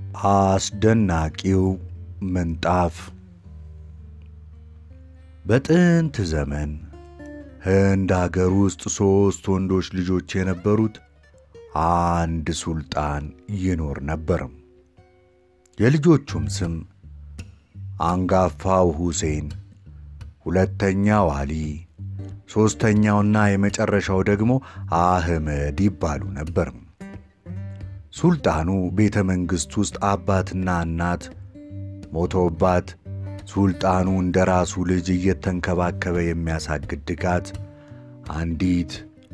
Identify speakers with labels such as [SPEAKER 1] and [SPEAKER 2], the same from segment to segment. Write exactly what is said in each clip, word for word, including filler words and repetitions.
[SPEAKER 1] አስደናቂው ምንጣፍ በጥንት ዘመን ህንድ አገር ውስጥ ሶስት ወንዶች ልጆች የነበሩት አንድ ሱልጣን ይኖር ነበር። የልጆቹም ስም አንጋፋው ሁሴን፣ ሁለተኛው አሊ፣ ሶስተኛውና የመጨረሻው ደግሞ አህመድ ይባሉ ነበር። ሱልጣኑ ቤተ መንግሥት ውስጥ አባትና እናት ሞተውባት ሱልጣኑ እንደራሱ ልጅ እየተንከባከበ የሚያሳድጋት አንዲት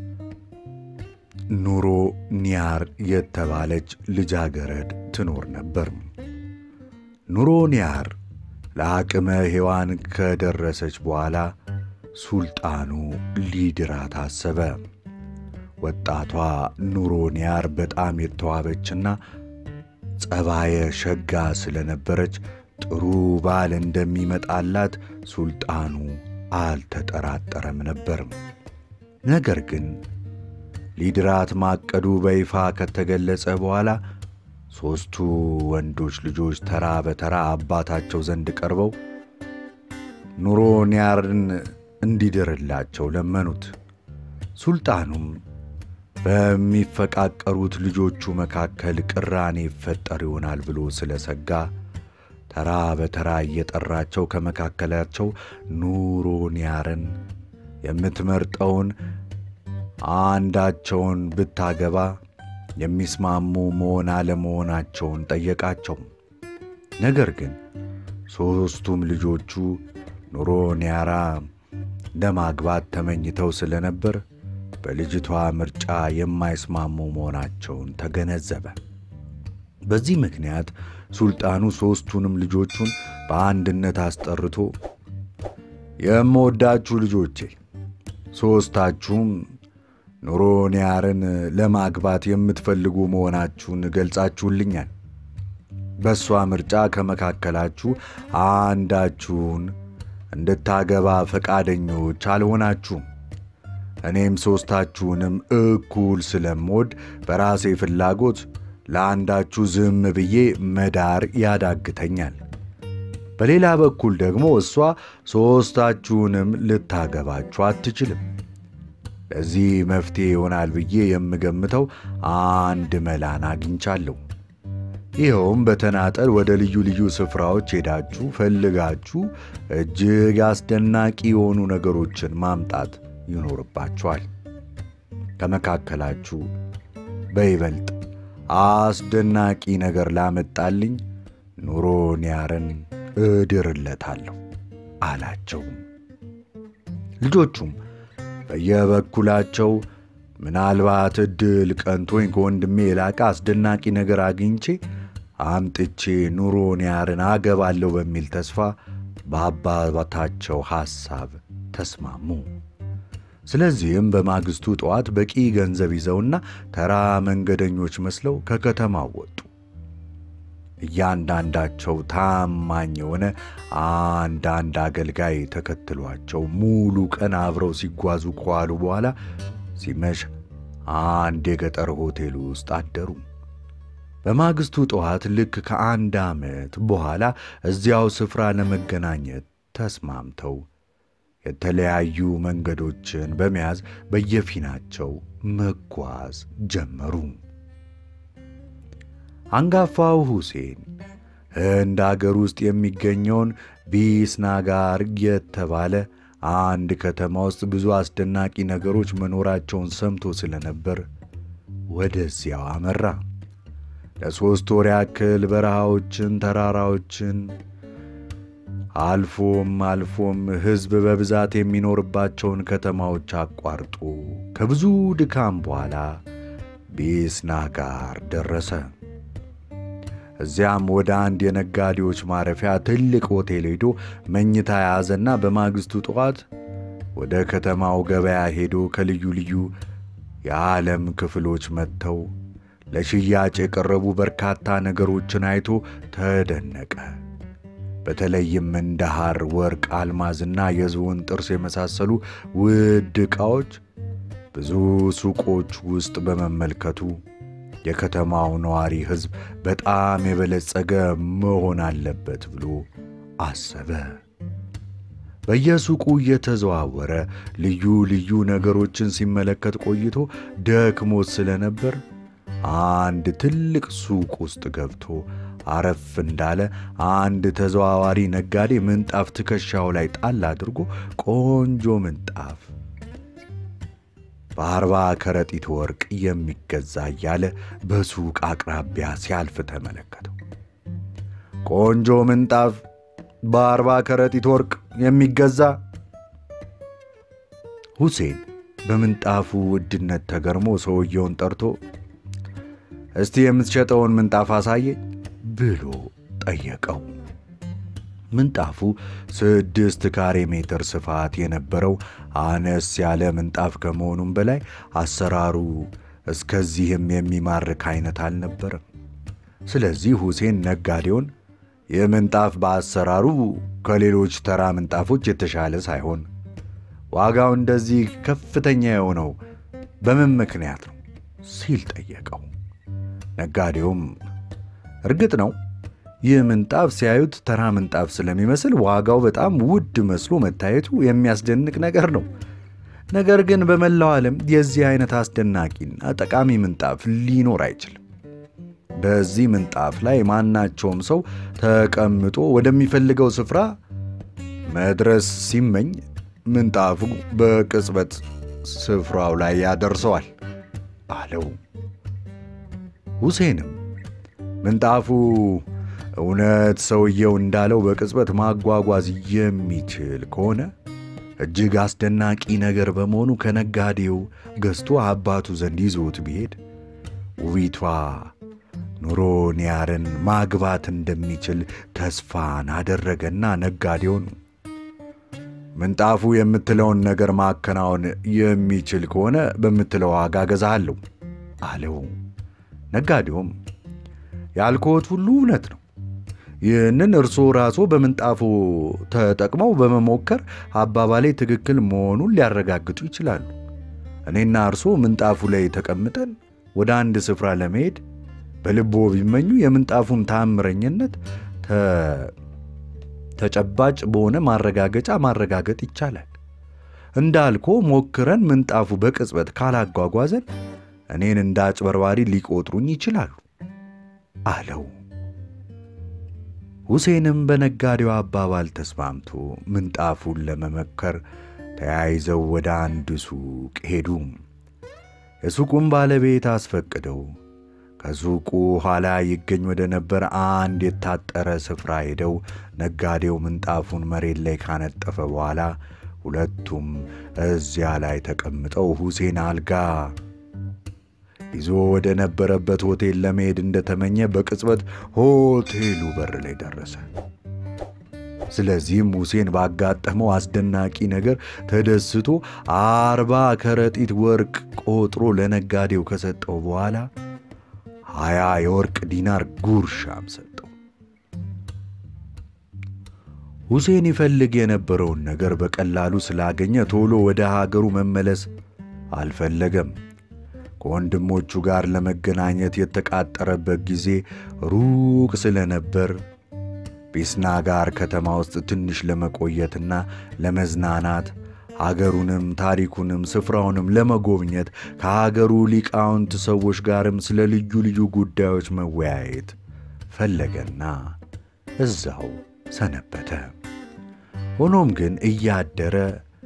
[SPEAKER 1] ኑሮ ኒያር የተባለች ልጃገረድ ትኖር ነበር። ኑሮ ኒያር ለአቅመ ሔዋን ከደረሰች በኋላ ሱልጣኑ ሊድራት አሰበ። ወጣቷ ኑሮ ኒያር በጣም የተዋበችና ጸባየ ሸጋ ስለነበረች ጥሩ ባል እንደሚመጣላት ሱልጣኑ አልተጠራጠረም ነበር። ነገር ግን ሊድራት ማቀዱ በይፋ ከተገለጸ በኋላ ሶስቱ ወንዶች ልጆች ተራ በተራ አባታቸው ዘንድ ቀርበው ኑሮ ኒያርን እንዲድርላቸው ለመኑት። ሱልጣኑም በሚፈቃቀሩት ልጆቹ መካከል ቅራኔ ይፈጠር ይሆናል ብሎ ስለሰጋ ተራ በተራ እየጠራቸው ከመካከላቸው ኑሮ ኒያርን የምትመርጠውን አንዳቸውን ብታገባ የሚስማሙ መሆን አለመሆናቸውን ጠየቃቸው። ነገር ግን ሶስቱም ልጆቹ ኑሮ ኒያራ ለማግባት ተመኝተው ስለነበር በልጅቷ ምርጫ የማይስማሙ መሆናቸውን ተገነዘበ። በዚህ ምክንያት ሱልጣኑ ሶስቱንም ልጆቹን በአንድነት አስጠርቶ የምወዳችሁ ልጆቼ፣ ሶስታችሁም ኑሮ ኒያርን ለማግባት የምትፈልጉ መሆናችሁን ገልጻችሁልኛል። በሷ ምርጫ ከመካከላችሁ አንዳችሁን እንድታገባ ፈቃደኞች አልሆናችሁም። እኔም ሶስታችሁንም እኩል ስለምወድ በራሴ ፍላጎት ለአንዳችሁ ዝም ብዬ መዳር ያዳግተኛል። በሌላ በኩል ደግሞ እሷ ሶስታችሁንም ልታገባችሁ አትችልም። ለዚህ መፍትሄ ይሆናል ብዬ የምገምተው አንድ መላን አግኝቻለሁ። ይኸውም በተናጠል ወደ ልዩ ልዩ ስፍራዎች ሄዳችሁ ፈልጋችሁ እጅግ አስደናቂ የሆኑ ነገሮችን ማምጣት ይኖርባችኋል። ከመካከላችሁ በይበልጥ አስደናቂ ነገር ላመጣልኝ ኑሮ ኒያርን እድርለታለሁ አላቸው። ልጆቹም በየበኩላቸው ምናልባት እድል ቀንቶኝ ከወንድሜ የላቀ አስደናቂ ነገር አግኝቼ አምጥቼ ኑሮ ኒያርን አገባለሁ በሚል ተስፋ በአባታቸው ሐሳብ ተስማሙ። ስለዚህም በማግስቱ ጠዋት በቂ ገንዘብ ይዘውና ተራ መንገደኞች መስለው ከከተማው ወጡ። እያንዳንዳቸው ታማኝ የሆነ አንዳንድ አገልጋይ ተከትሏቸው ሙሉ ቀን አብረው ሲጓዙ ከዋሉ በኋላ ሲመሽ አንድ የገጠር ሆቴል ውስጥ አደሩ። በማግስቱ ጠዋት ልክ ከአንድ ዓመት በኋላ እዚያው ስፍራ ለመገናኘት ተስማምተው የተለያዩ መንገዶችን በመያዝ በየፊናቸው መጓዝ ጀመሩ። አንጋፋው ሁሴን ህንድ አገር ውስጥ የሚገኘውን ቢስናጋር የተባለ አንድ ከተማ ውስጥ ብዙ አስደናቂ ነገሮች መኖራቸውን ሰምቶ ስለነበር ወደዚያው አመራ። ለሶስት ወር ያክል በረሃዎችን፣ ተራራዎችን አልፎም አልፎም ህዝብ በብዛት የሚኖርባቸውን ከተማዎች አቋርጦ ከብዙ ድካም በኋላ ቢስናጋር ደረሰ። እዚያም ወደ አንድ የነጋዴዎች ማረፊያ ትልቅ ሆቴል ሄዶ መኝታ ያዘና በማግስቱ ጠዋት ወደ ከተማው ገበያ ሄዶ ከልዩ ልዩ የዓለም ክፍሎች መጥተው ለሽያጭ የቀረቡ በርካታ ነገሮችን አይቶ ተደነቀ። በተለይም እንደ ሐር፣ ወርቅ፣ አልማዝና የዝሆን ጥርስ የመሳሰሉ ውድ ዕቃዎች ብዙ ሱቆች ውስጥ በመመልከቱ የከተማው ነዋሪ ሕዝብ በጣም የበለጸገ መሆን አለበት ብሎ አሰበ። በየሱቁ እየተዘዋወረ ልዩ ልዩ ነገሮችን ሲመለከት ቆይቶ ደክሞት ስለነበር አንድ ትልቅ ሱቅ ውስጥ ገብቶ አረፍ እንዳለ አንድ ተዘዋዋሪ ነጋዴ ምንጣፍ ትከሻው ላይ ጣል አድርጎ ቆንጆ ምንጣፍ በአርባ ከረጢት ወርቅ የሚገዛ እያለ በሱቅ አቅራቢያ ሲያልፍ ተመለከተው። ቆንጆ ምንጣፍ በአርባ ከረጢት ወርቅ የሚገዛ? ሁሴን በምንጣፉ ውድነት ተገርሞ ሰውየውን ጠርቶ እስቲ የምትሸጠውን ምንጣፍ አሳየኝ ብሎ ጠየቀው። ምንጣፉ ስድስት ካሬ ሜትር ስፋት የነበረው አነስ ያለ ምንጣፍ ከመሆኑም በላይ አሰራሩ እስከዚህም የሚማርክ አይነት አልነበረም። ስለዚህ ሁሴን ነጋዴውን የምንጣፍ በአሰራሩ ከሌሎች ተራ ምንጣፎች የተሻለ ሳይሆን ዋጋው እንደዚህ ከፍተኛ የሆነው በምን ምክንያት ነው ሲል ጠየቀው። ነጋዴውም እርግጥ ነው ይህ ምንጣፍ ሲያዩት ተራ ምንጣፍ ስለሚመስል ዋጋው በጣም ውድ መስሎ መታየቱ የሚያስደንቅ ነገር ነው። ነገር ግን በመላው ዓለም የዚህ አይነት አስደናቂና ጠቃሚ ምንጣፍ ሊኖር አይችልም። በዚህ ምንጣፍ ላይ ማናቸውም ሰው ተቀምጦ ወደሚፈልገው ስፍራ መድረስ ሲመኝ ምንጣፉ በቅጽበት ስፍራው ላይ ያደርሰዋል አለው። ሁሴንም ምንጣፉ እውነት ሰውየው እንዳለው በቅጽበት ማጓጓዝ የሚችል ከሆነ እጅግ አስደናቂ ነገር በመሆኑ ከነጋዴው ገዝቶ አባቱ ዘንድ ይዞት ቢሄድ ውቢቷ ኑሮንያርን ማግባት እንደሚችል ተስፋን አደረገና ነጋዴውን ምንጣፉ የምትለውን ነገር ማከናወን የሚችል ከሆነ በምትለው ዋጋ ገዛለሁ አለው። ነጋዴውም ያልኮት ሁሉ እውነት ነው። ይህንን እርሶ ራሶ በምንጣፉ ተጠቅመው በመሞከር አባባሌ ትክክል መሆኑን ሊያረጋግጡ ይችላሉ። እኔና እርሶ ምንጣፉ ላይ ተቀምጠን ወደ አንድ ስፍራ ለመሄድ በልቦ ቢመኙ የምንጣፉን ታምረኝነት ተጨባጭ በሆነ ማረጋገጫ ማረጋገጥ ይቻላል። እንዳልኮ ሞክረን ምንጣፉ በቅጽበት ካላጓጓዘን እኔን እንዳጭበርባሪ ሊቆጥሩኝ ይችላሉ አለው። ሁሴንም በነጋዴው አባባል ተስማምቶ ምንጣፉን ለመመከር ተያይዘው ወደ አንድ ሱቅ ሄዱ። የሱቁን ባለቤት አስፈቅደው ከሱቁ ኋላ ይገኝ ወደ ነበር አንድ የታጠረ ስፍራ ሄደው ነጋዴው ምንጣፉን መሬት ላይ ካነጠፈ በኋላ ሁለቱም እዚያ ላይ ተቀምጠው ሁሴን አልጋ ይዞ ወደ ነበረበት ሆቴል ለመሄድ እንደተመኘ በቅጽበት ሆቴሉ በር ላይ ደረሰ። ስለዚህም ሁሴን ባጋጠመው አስደናቂ ነገር ተደስቶ አርባ ከረጢት ወርቅ ቆጥሮ ለነጋዴው ከሰጠው በኋላ ሀያ የወርቅ ዲናር ጉርሻም ሰጠው። ሁሴን ይፈልግ የነበረውን ነገር በቀላሉ ስላገኘ ቶሎ ወደ ሀገሩ መመለስ አልፈለገም። ከወንድሞቹ ጋር ለመገናኘት የተቃጠረበት ጊዜ ሩቅ ስለነበር ቢስናጋር ከተማ ውስጥ ትንሽ ለመቆየትና ለመዝናናት ሀገሩንም ታሪኩንም ስፍራውንም ለመጎብኘት ከሀገሩ ሊቃውንት ሰዎች ጋርም ስለ ልዩ ልዩ ጉዳዮች መወያየት ፈለገና እዛው ሰነበተ። ሆኖም ግን እያደረ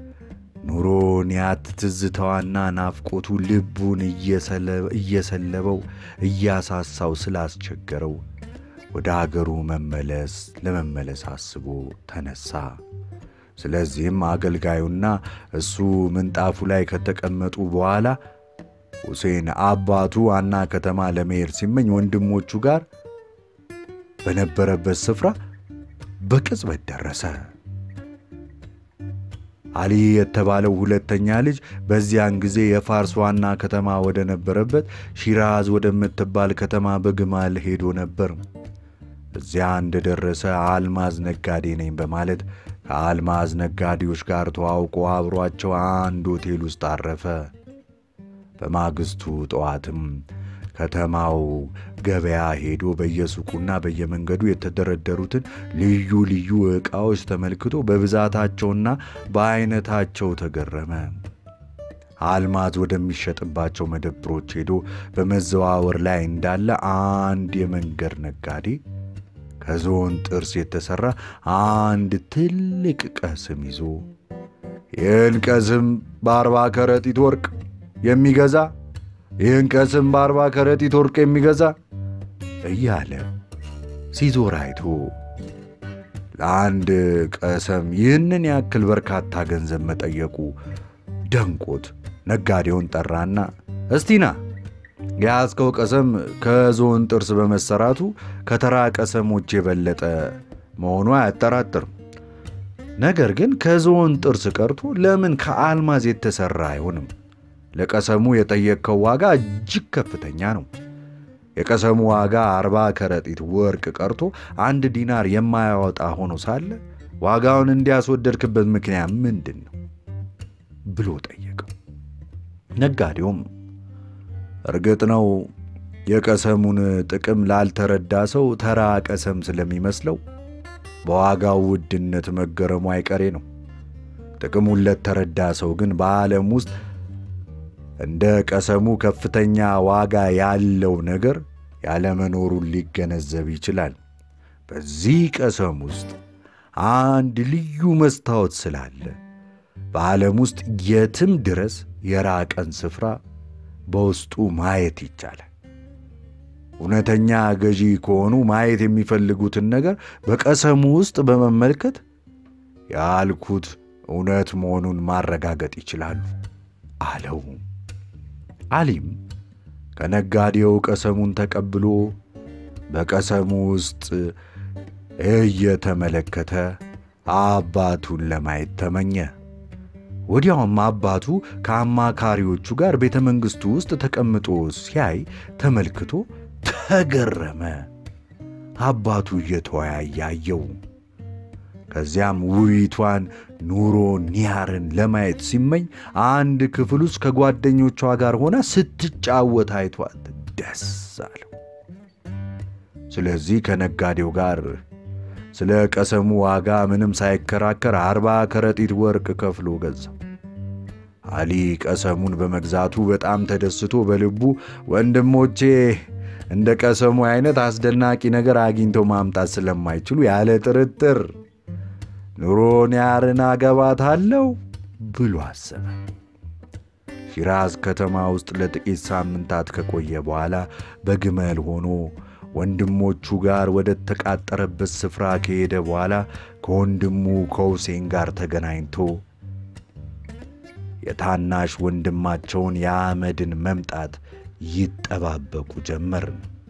[SPEAKER 1] ኑሮንያት ትዝታዋና ናፍቆቱ ልቡን እየሰለበው እያሳሳው ስላስቸገረው ወደ ሀገሩ መመለስ ለመመለስ አስቦ ተነሳ። ስለዚህም አገልጋዩና እሱ ምንጣፉ ላይ ከተቀመጡ በኋላ ሁሴን አባቱ ዋና ከተማ ለመሄድ ሲመኝ ወንድሞቹ ጋር በነበረበት ስፍራ በቅጽበት ደረሰ። አሊ የተባለው ሁለተኛ ልጅ በዚያን ጊዜ የፋርስ ዋና ከተማ ወደ ነበረበት ሺራዝ ወደምትባል ከተማ በግማል ሄዶ ነበር። እዚያ እንደደረሰ አልማዝ ነጋዴ ነኝ በማለት ከአልማዝ ነጋዴዎች ጋር ተዋውቆ አብሯቸው አንድ ሆቴል ውስጥ አረፈ። በማግስቱ ጠዋትም ከተማው ገበያ ሄዶ በየሱቁና በየመንገዱ የተደረደሩትን ልዩ ልዩ ዕቃዎች ተመልክቶ በብዛታቸውና በአይነታቸው ተገረመ። አልማዝ ወደሚሸጥባቸው መደብሮች ሄዶ በመዘዋወር ላይ እንዳለ አንድ የመንገድ ነጋዴ ከዝሆን ጥርስ የተሰራ አንድ ትልቅ ቀስም ይዞ ይህን ቀስም በአርባ ከረጢት ወርቅ የሚገዛ ይህን ቀስም በአርባ ከረጢት ወርቅ የሚገዛ እያለ ሲዞር አይቶ ለአንድ ቀስም ይህንን ያክል በርካታ ገንዘብ መጠየቁ ደንቆት ነጋዴውን ጠራና እስቲና ያስከው ቀስም ከዝሆን ጥርስ በመሰራቱ ከተራ ቀስሞች የበለጠ መሆኑ አያጠራጥርም። ነገር ግን ከዝሆን ጥርስ ቀርቶ ለምን ከአልማዝ የተሰራ አይሆንም? ለቀሰሙ የጠየቀው ዋጋ እጅግ ከፍተኛ ነው። የቀሰሙ ዋጋ አርባ ከረጢት ወርቅ ቀርቶ አንድ ዲናር የማያወጣ ሆኖ ሳለ ዋጋውን እንዲያስወደድክበት ምክንያት ምንድነው ብሎ ጠየቀው። ነጋዴውም እርግጥ ነው የቀሰሙን ጥቅም ላልተረዳ ሰው ተራ ቀሰም ስለሚመስለው በዋጋው ውድነት መገረሙ አይቀሬ ነው። ጥቅሙን ለተረዳ ሰው ግን በዓለም ውስጥ እንደ ቀሰሙ ከፍተኛ ዋጋ ያለው ነገር ያለመኖሩን ሊገነዘብ ይችላል። በዚህ ቀሰም ውስጥ አንድ ልዩ መስታወት ስላለ በዓለም ውስጥ የትም ድረስ የራቀን ስፍራ በውስጡ ማየት ይቻላል። እውነተኛ ገዢ ከሆኑ ማየት የሚፈልጉትን ነገር በቀሰሙ ውስጥ በመመልከት ያልኩት እውነት መሆኑን ማረጋገጥ ይችላሉ አለው። አሊም ከነጋዴው ቀሰሙን ተቀብሎ በቀሰሙ ውስጥ እየተመለከተ አባቱን ለማየት ተመኘ። ወዲያውም አባቱ ከአማካሪዎቹ ጋር ቤተ መንግሥቱ ውስጥ ተቀምጦ ሲያይ ተመልክቶ ተገረመ። አባቱ እየተወያየ አየው። ከዚያም ውቢቷን ኑሮ ኒያርን ለማየት ሲመኝ አንድ ክፍል ውስጥ ከጓደኞቿ ጋር ሆና ስትጫወት አይቷት ደስ አለው። ስለዚህ ከነጋዴው ጋር ስለ ቀሰሙ ዋጋ ምንም ሳይከራከር አርባ ከረጢት ወርቅ ከፍሎ ገዛው። አሊ ቀሰሙን በመግዛቱ በጣም ተደስቶ በልቡ ወንድሞቼ እንደ ቀሰሙ አይነት አስደናቂ ነገር አግኝተው ማምጣት ስለማይችሉ ያለ ጥርጥር ኑሮ ኒያርን አገባታለሁ ብሎ አሰበ። ሺራዝ ከተማ ውስጥ ለጥቂት ሳምንታት ከቆየ በኋላ በግመል ሆኖ ወንድሞቹ ጋር ወደ ተቃጠረበት ስፍራ ከሄደ በኋላ ከወንድሙ ከሁሴን ጋር ተገናኝቶ የታናሽ ወንድማቸውን የአህመድን መምጣት ይጠባበቁ ጀመር።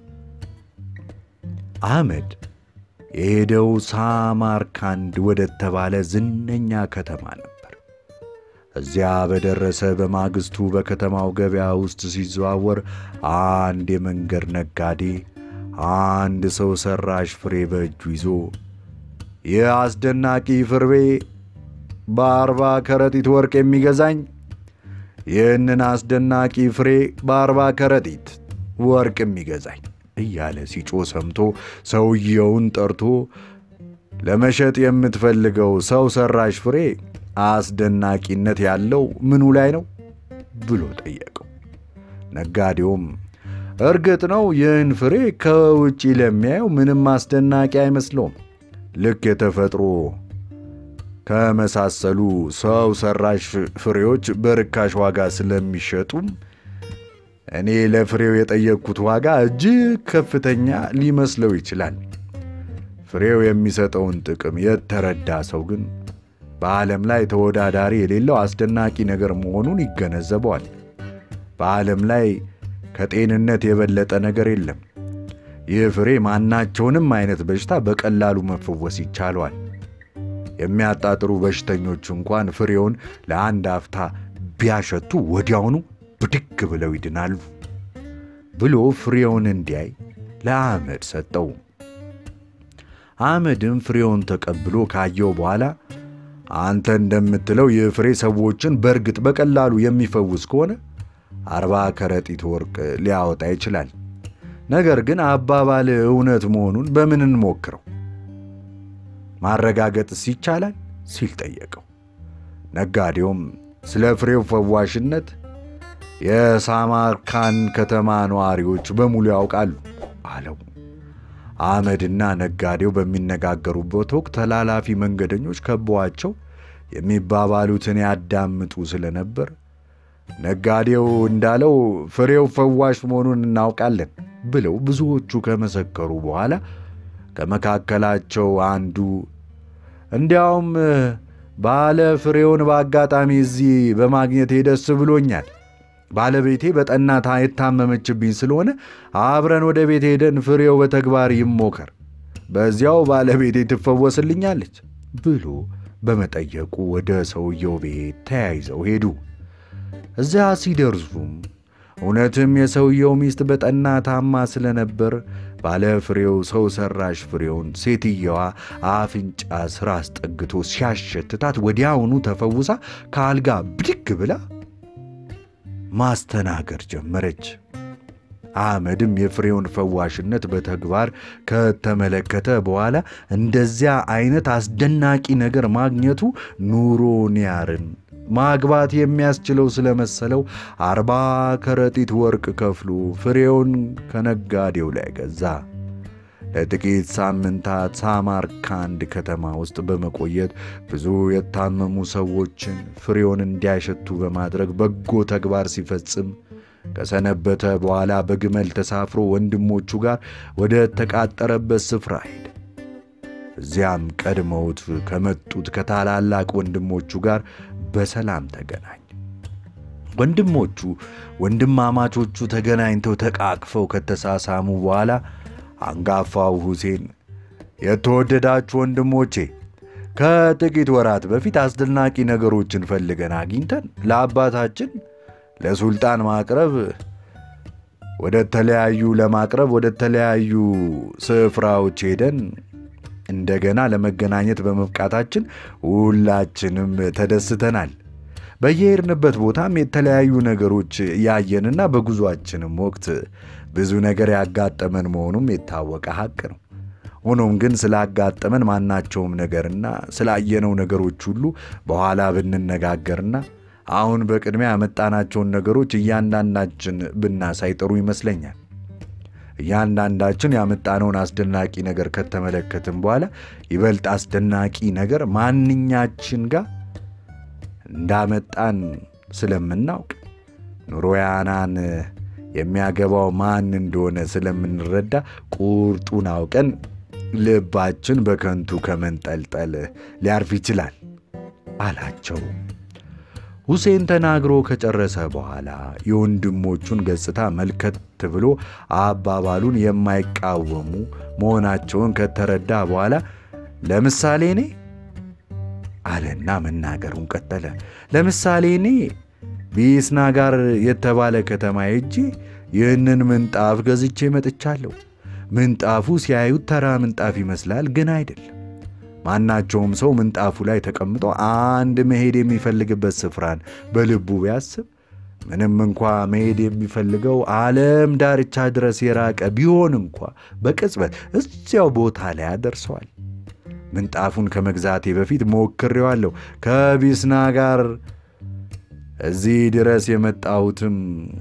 [SPEAKER 1] አህመድ የሄደው ሳማርካንድ ወደ ተባለ ዝነኛ ከተማ ነበር። እዚያ በደረሰ በማግስቱ በከተማው ገበያ ውስጥ ሲዘዋወር አንድ የመንገድ ነጋዴ አንድ ሰው ሰራሽ ፍሬ በእጁ ይዞ የአስደናቂ ፍሬ በአርባ ከረጢት ወርቅ የሚገዛኝ ይህንን አስደናቂ ፍሬ በአርባ ከረጢት ወርቅ የሚገዛኝ እያለ ሲጮህ ሰምቶ ሰውየውን ጠርቶ ለመሸጥ የምትፈልገው ሰው ሰራሽ ፍሬ አስደናቂነት ያለው ምኑ ላይ ነው ብሎ ጠየቀው። ነጋዴውም እርግጥ ነው ይህን ፍሬ ከውጪ ለሚያየው ምንም አስደናቂ አይመስለውም። ልክ የተፈጥሮ ከመሳሰሉ ሰው ሰራሽ ፍሬዎች በርካሽ ዋጋ ስለሚሸጡም እኔ ለፍሬው የጠየቅኩት ዋጋ እጅግ ከፍተኛ ሊመስለው ይችላል። ፍሬው የሚሰጠውን ጥቅም የተረዳ ሰው ግን በዓለም ላይ ተወዳዳሪ የሌለው አስደናቂ ነገር መሆኑን ይገነዘበዋል። በዓለም ላይ ከጤንነት የበለጠ ነገር የለም። ይህ ፍሬ ማናቸውንም አይነት በሽታ በቀላሉ መፈወስ ይቻላል። የሚያጣጥሩ በሽተኞች እንኳን ፍሬውን ለአንድ አፍታ ቢያሸቱ ወዲያውኑ ብድግ ብለው ይድናሉ ብሎ ፍሬውን እንዲያይ ለአህመድ ሰጠው። አህመድም ፍሬውን ተቀብሎ ካየው በኋላ አንተ እንደምትለው ይህ ፍሬ ሰዎችን በርግጥ በቀላሉ የሚፈውስ ከሆነ አርባ ከረጢት ወርቅ ሊያወጣ ይችላል ነገር ግን አባባል እውነት መሆኑን በምን እንሞክረው? ማረጋገጥስ ይቻላል ሲል ጠየቀው። ነጋዴውም ስለ ፍሬው ፈዋሽነት የሳማርካንድ ከተማ ነዋሪዎች በሙሉ ያውቃሉ አለው። አህመድና ነጋዴው በሚነጋገሩበት ወቅት ተላላፊ መንገደኞች ከበዋቸው የሚባባሉትን ያዳምጡ ስለነበር ነጋዴው እንዳለው ፍሬው ፈዋሽ መሆኑን እናውቃለን ብለው ብዙዎቹ ከመሰከሩ በኋላ ከመካከላቸው አንዱ እንዲያውም ባለ ፍሬውን በአጋጣሚ እዚህ በማግኘት ደስ ብሎኛል። ባለቤቴ በጠና የታመመችብኝ ስለሆነ አብረን ወደ ቤት ሄደን ፍሬው በተግባር ይሞከር፣ በዚያው ባለቤቴ ትፈወስልኛለች ብሎ በመጠየቁ ወደ ሰውየው ቤት ተያይዘው ሄዱ። እዚያ ሲደርሱም እውነትም የሰውየው ሚስት በጠና ታማ ስለነበር ባለ ፍሬው ሰው ሰራሽ ፍሬውን ሴትየዋ አፍንጫ ስር አስጠግቶ ሲያሸትታት ወዲያውኑ ተፈውሳ ከአልጋ ብድግ ብላ ማስተናገር ጀመረች። አህመድም የፍሬውን ፈዋሽነት በተግባር ከተመለከተ በኋላ እንደዚያ አይነት አስደናቂ ነገር ማግኘቱ ኑሮንያርን ማግባት የሚያስችለው ስለመሰለው አርባ ከረጢት ወርቅ ከፍሎ ፍሬውን ከነጋዴው ላይ ገዛ። ለጥቂት ሳምንታት ሳማርካንድ ከተማ ውስጥ በመቆየት ብዙ የታመሙ ሰዎችን ፍሬውን እንዲያሸቱ በማድረግ በጎ ተግባር ሲፈጽም ከሰነበተ በኋላ በግመል ተሳፍሮ ወንድሞቹ ጋር ወደ ተቃጠረበት ስፍራ ሄደ። እዚያም ቀድመውት ከመጡት ከታላላቅ ወንድሞቹ ጋር በሰላም ተገናኘ። ወንድሞቹ ወንድማማቾቹ ተገናኝተው ተቃቅፈው ከተሳሳሙ በኋላ አንጋፋው ሁሴን የተወደዳችሁ ወንድሞቼ፣ ከጥቂት ወራት በፊት አስደናቂ ነገሮችን ፈልገን አግኝተን ለአባታችን ለሱልጣን ማቅረብ ወደ ተለያዩ ለማቅረብ ወደ ተለያዩ ስፍራዎች ሄደን እንደገና ለመገናኘት በመብቃታችን ሁላችንም ተደስተናል። በየሄድንበት ቦታም የተለያዩ ነገሮች ያየንና በጉዟችንም ወቅት ብዙ ነገር ያጋጠመን መሆኑም የታወቀ ሐቅ ነው። ሆኖም ግን ስላጋጠመን ማናቸውም ነገርና ስላየነው ነገሮች ሁሉ በኋላ ብንነጋገርና አሁን በቅድሚያ ያመጣናቸውን ነገሮች እያንዳንዳችን ብናሳይ ጥሩ ይመስለኛል። እያንዳንዳችን ያመጣነውን አስደናቂ ነገር ከተመለከትን በኋላ ይበልጥ አስደናቂ ነገር ማንኛችን ጋር እንዳመጣን ስለምናውቅ ኑሮያናን የሚያገባው ማን እንደሆነ ስለምንረዳ ቁርጡን አውቀን ልባችን በከንቱ ከመንጠልጠል ሊያርፍ ይችላል አላቸው። ሁሴን ተናግሮ ከጨረሰ በኋላ የወንድሞቹን ገጽታ መልከት ብሎ አባባሉን የማይቃወሙ መሆናቸውን ከተረዳ በኋላ ለምሳሌ እኔ አለና መናገሩን ቀጠለ። ለምሳሌ እኔ ቢስና ጋር የተባለ ከተማ ሄጄ ይህንን ምንጣፍ ገዝቼ መጥቻለሁ። ምንጣፉ ሲያዩት ተራ ምንጣፍ ይመስላል፣ ግን አይደለም። ማናቸውም ሰው ምንጣፉ ላይ ተቀምጦ አንድ መሄድ የሚፈልግበት ስፍራን በልቡ ቢያስብ ምንም እንኳ መሄድ የሚፈልገው ዓለም ዳርቻ ድረስ የራቀ ቢሆን እንኳ በቅጽበት እዚያው ቦታ ላይ ያደርሰዋል። ምንጣፉን ከመግዛቴ በፊት ሞክሬዋለሁ። ከቢስና ጋር እዚህ ድረስ የመጣሁትም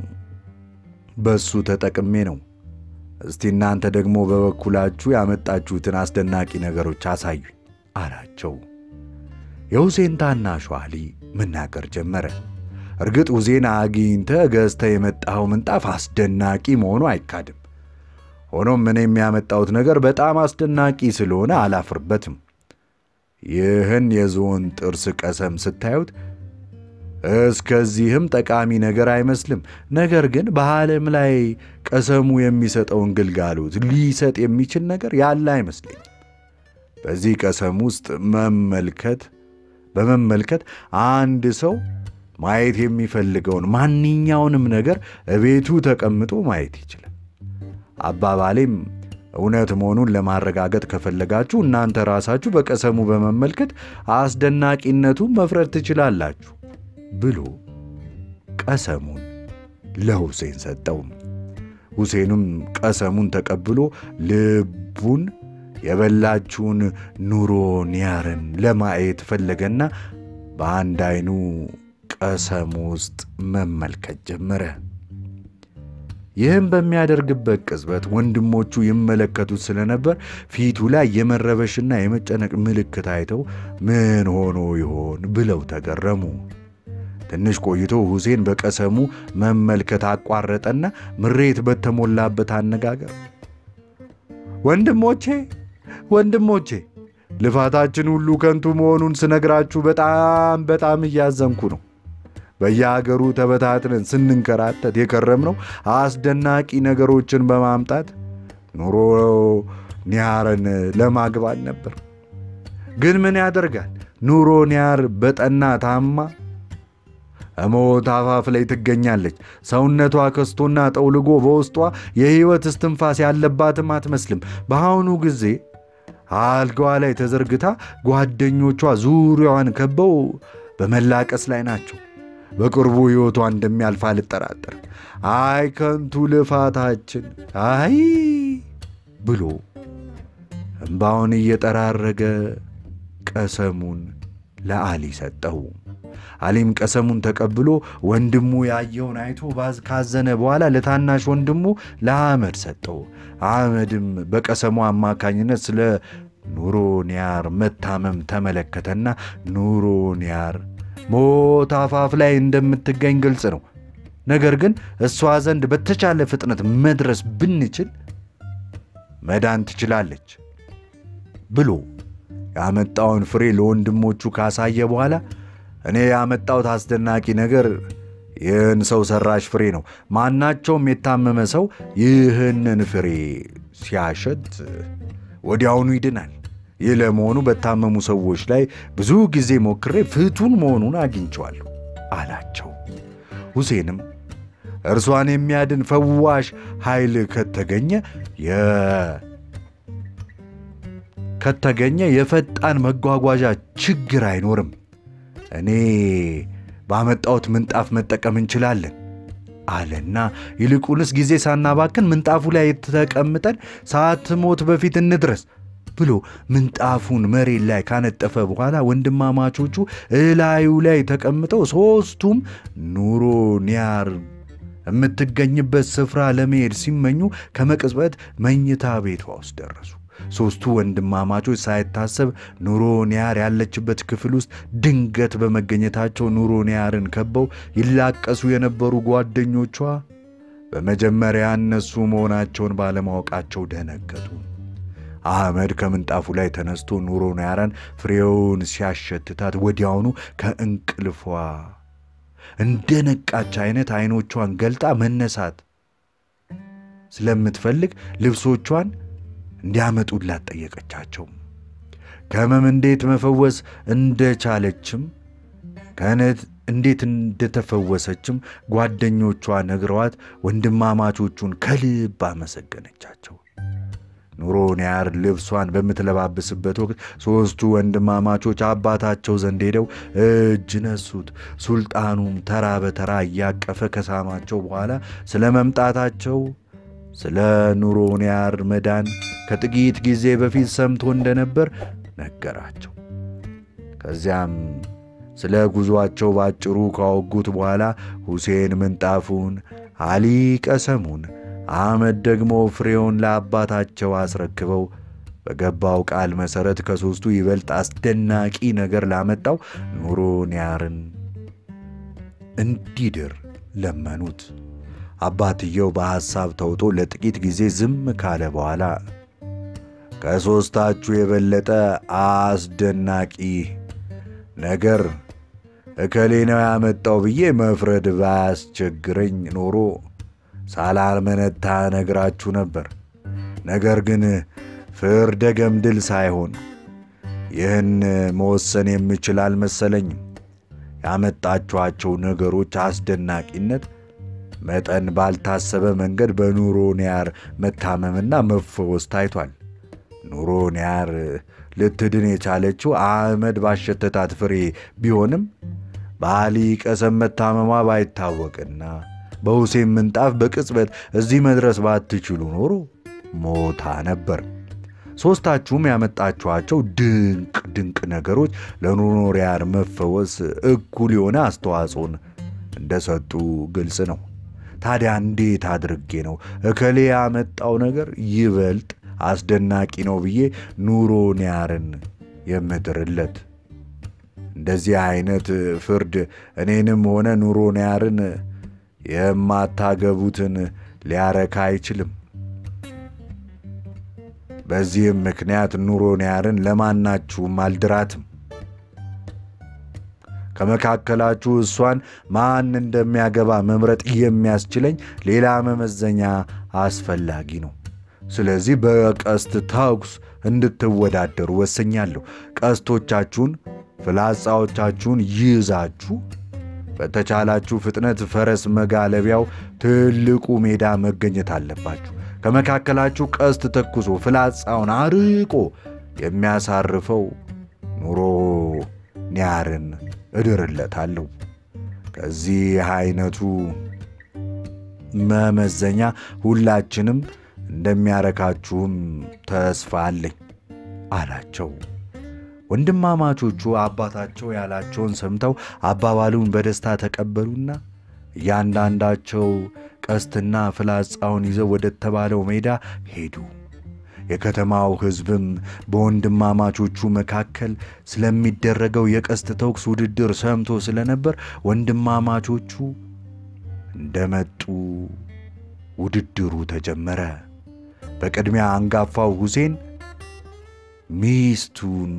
[SPEAKER 1] በሱ ተጠቅሜ ነው። እስቲ እናንተ ደግሞ በበኩላችሁ ያመጣችሁትን አስደናቂ ነገሮች አሳዩኝ አላቸው። የሁሴን ታናሹ አሊ መናገር ጀመረ። እርግጥ ሁሴን አግኝተህ ገዝተህ የመጣኸው ምንጣፍ አስደናቂ መሆኑ አይካድም። ሆኖም እኔም ያመጣሁት ነገር በጣም አስደናቂ ስለሆነ አላፍርበትም። ይህን የዝሆን ጥርስ ቀሰም ስታዩት እስከዚህም ጠቃሚ ነገር አይመስልም። ነገር ግን በዓለም ላይ ቀሰሙ የሚሰጠውን ግልጋሎት ሊሰጥ የሚችል ነገር ያለ አይመስለኝም። በዚህ ቀሰም ውስጥ መመልከት በመመልከት አንድ ሰው ማየት የሚፈልገውን ማንኛውንም ነገር እቤቱ ተቀምጦ ማየት ይችላል። አባባሌም እውነት መሆኑን ለማረጋገጥ ከፈለጋችሁ እናንተ ራሳችሁ በቀሰሙ በመመልከት አስደናቂነቱን መፍረድ ትችላላችሁ ብሎ ቀሰሙን ለሁሴን ሰጠው። ሁሴንም ቀሰሙን ተቀብሎ ልቡን የበላችውን ኑሮ ኒያርን ለማየት ፈለገና በአንድ አይኑ ቀሰሙ ውስጥ መመልከት ጀመረ። ይህም በሚያደርግበት ቅጽበት ወንድሞቹ ይመለከቱት ስለነበር ፊቱ ላይ የመረበሽና የመጨነቅ ምልክት አይተው ምን ሆኖ ይሆን ብለው ተገረሙ። ትንሽ ቆይቶ ሁሴን በቀሰሙ መመልከት አቋረጠና ምሬት በተሞላበት አነጋገር ወንድሞቼ ወንድሞቼ ልፋታችን ሁሉ ከንቱ መሆኑን ስነግራችሁ በጣም በጣም እያዘንኩ ነው። በየሀገሩ ተበታትነን ስንንከራተት የከረምነው አስደናቂ ነገሮችን በማምጣት ኑሮ ኒያርን ለማግባት ነበር። ግን ምን ያደርጋል ኑሮ ኒያር በጠና ታማ እሞት አፋፍ ላይ ትገኛለች። ሰውነቷ ከስቶና ጠውልጎ በውስጧ የህይወት እስትንፋስ ያለባትም አትመስልም። በአሁኑ ጊዜ አልጋዋ ላይ ተዘርግታ ጓደኞቿ ዙሪያዋን ከበው በመላቀስ ላይ ናቸው። በቅርቡ ህይወቷ እንደሚያልፍ አልጠራጠርም። አይ ከንቱ ልፋታችን አይ ብሎ እንባውን እየጠራረገ ቀሰሙን ለአሊ ሰጠው። አሊም ቀሰሙን ተቀብሎ ወንድሙ ያየውን አይቶ ባዝ ካዘነ በኋላ ለታናሽ ወንድሙ ለአህመድ ሰጠው። አህመድም በቀሰሙ አማካኝነት ስለ ኑሮ ኒያር መታመም ተመለከተና ኑሮ ኒያር ሞት አፋፍ ላይ እንደምትገኝ ግልጽ ነው። ነገር ግን እሷ ዘንድ በተቻለ ፍጥነት መድረስ ብንችል መዳን ትችላለች ብሎ ያመጣውን ፍሬ ለወንድሞቹ ካሳየ በኋላ እኔ ያመጣው አስደናቂ ነገር ይህን ሰው ሰራሽ ፍሬ ነው። ማናቸውም የታመመ ሰው ይህንን ፍሬ ሲያሸት ወዲያውኑ ይድናል። ይህ ለመሆኑ በታመሙ ሰዎች ላይ ብዙ ጊዜ ሞክሬ ፍቱን መሆኑን አግኝቼዋለሁ አላቸው። ሁሴንም እርሷን የሚያድን ፈዋሽ ኃይል ከተገኘ የ ከተገኘ የፈጣን መጓጓዣ ችግር አይኖርም። እኔ ባመጣሁት ምንጣፍ መጠቀም እንችላለን አለና ይልቁንስ ጊዜ ሳናባክን ምንጣፉ ላይ ተቀምጠን ሳትሞት በፊት እንድረስ ብሎ ምንጣፉን መሬት ላይ ካነጠፈ በኋላ ወንድማማቾቹ እላዩ ላይ ተቀምጠው ሶስቱም ኑሮ ኒያር የምትገኝበት ስፍራ ለመሄድ ሲመኙ ከመቅጽበት መኝታ ቤቷ ውስጥ ደረሱ። ሶስቱ ወንድማማቾች ሳይታሰብ ኑሮ ኒያር ያለችበት ክፍል ውስጥ ድንገት በመገኘታቸው ኑሮ ኒያርን ከበው ይላቀሱ የነበሩ ጓደኞቿ በመጀመሪያ እነሱ መሆናቸውን ባለማወቃቸው ደነገጡ። አህመድ ከምንጣፉ ላይ ተነስቶ ኑሮ ኒያርን ፍሬውን ሲያሸትታት ወዲያውኑ ከእንቅልፏ እንደነቃች አይነት አይኖቿን ገልጣ መነሳት ስለምትፈልግ ልብሶቿን እንዲያመጡላት ጠየቀቻቸው። ከመም እንዴት መፈወስ እንደቻለችም ከነት እንዴት እንደተፈወሰችም ጓደኞቿ ነግረዋት ወንድማማቾቹን ከልብ አመሰገነቻቸው። ኑሮ ኒያር ልብሷን በመተለባበስበት ወቅት ሶስቱ ወንድማማቾች አባታቸው ዘንድ ሄደው እጅ ነሱት። ሱልጣኑም ተራ በተራ ያቀፈ ከሳማቸው በኋላ ስለመምጣታቸው ስለ ኑሮ ኒያር መዳን ከጥቂት ጊዜ በፊት ሰምቶ እንደነበር ነገራቸው። ከዚያም ስለ ጉዟቸው ባጭሩ ካወጉት በኋላ ሁሴን ምንጣፉን፣ አሊ ቀሰሙን፣ አህመድ ደግሞ ፍሬውን ለአባታቸው አስረክበው በገባው ቃል መሰረት ከሶስቱ ይበልጥ አስደናቂ ነገር ላመጣው ኑሮ ኒያርን እንዲድር ለመኑት። አባትየው በሐሳብ ተውጦ ለጥቂት ጊዜ ዝም ካለ በኋላ ከሶስታችሁ የበለጠ አስደናቂ ነገር እከሌ ነው ያመጣው ብዬ መፍረድ ባያስቸግረኝ ኖሮ ሳላልመነታ ነግራችሁ ነበር። ነገር ግን ፍርደ ገምድል ሳይሆን ይህን መወሰን የምችል አልመሰለኝም። ያመጣችኋቸው ነገሮች አስደናቂነት መጠን ባልታሰበ መንገድ በኑሮ ኒያር መታመምና መፈወስ ታይቷል። ኑሮ ኒያር ልትድን የቻለችው አህመድ ባሸተታት ፍሬ ቢሆንም በአሊ ቀሰም መታመሟ ባይታወቅና በሁሴን ምንጣፍ በቅጽበት እዚህ መድረስ ባትችሉ ኖሮ ሞታ ነበር። ሶስታችሁም ያመጣችኋቸው ድንቅ ድንቅ ነገሮች ለኑሮንያር መፈወስ እኩል የሆነ አስተዋጽኦን እንደሰጡ ግልጽ ነው። ታዲያ እንዴት አድርጌ ነው እከሌ ያመጣው ነገር ይበልጥ አስደናቂ ነው ብዬ ኑሮንያርን የምድርለት? እንደዚህ አይነት ፍርድ እኔንም ሆነ ኑሮንያርን የማታገቡትን ሊያረካ አይችልም። በዚህም ምክንያት ኑሮንያርን ለማናችሁም አልድራትም። ከመካከላችሁ እሷን ማን እንደሚያገባ መምረጥ የሚያስችለኝ ሌላ መመዘኛ አስፈላጊ ነው። ስለዚህ በቀስት ተኩስ እንድትወዳደሩ ወስኛለሁ። ቀስቶቻችሁን ፍላጻዎቻችሁን ይዛችሁ በተቻላችሁ ፍጥነት ፈረስ መጋለቢያው ትልቁ ሜዳ መገኘት አለባችሁ። ከመካከላችሁ ቀስት ተኩሶ ፍላጻውን አርቆ የሚያሳርፈው ኑሮንያርን እድርለታለሁ። ከዚህ አይነቱ መመዘኛ ሁላችንም እንደሚያረካችሁም ተስፋ አለኝ አላቸው። ወንድማማቾቹ አባታቸው ያላቸውን ሰምተው አባባሉን በደስታ ተቀበሉና እያንዳንዳቸው ቀስትና ፍላጻውን ይዘው ወደ ተባለው ሜዳ ሄዱ። የከተማው ሕዝብም በወንድማማቾቹ መካከል ስለሚደረገው የቀስት ተኩስ ውድድር ሰምቶ ስለነበር ወንድማማቾቹ እንደመጡ ውድድሩ ተጀመረ። በቅድሚያ አንጋፋው ሁሴን ሚስቱን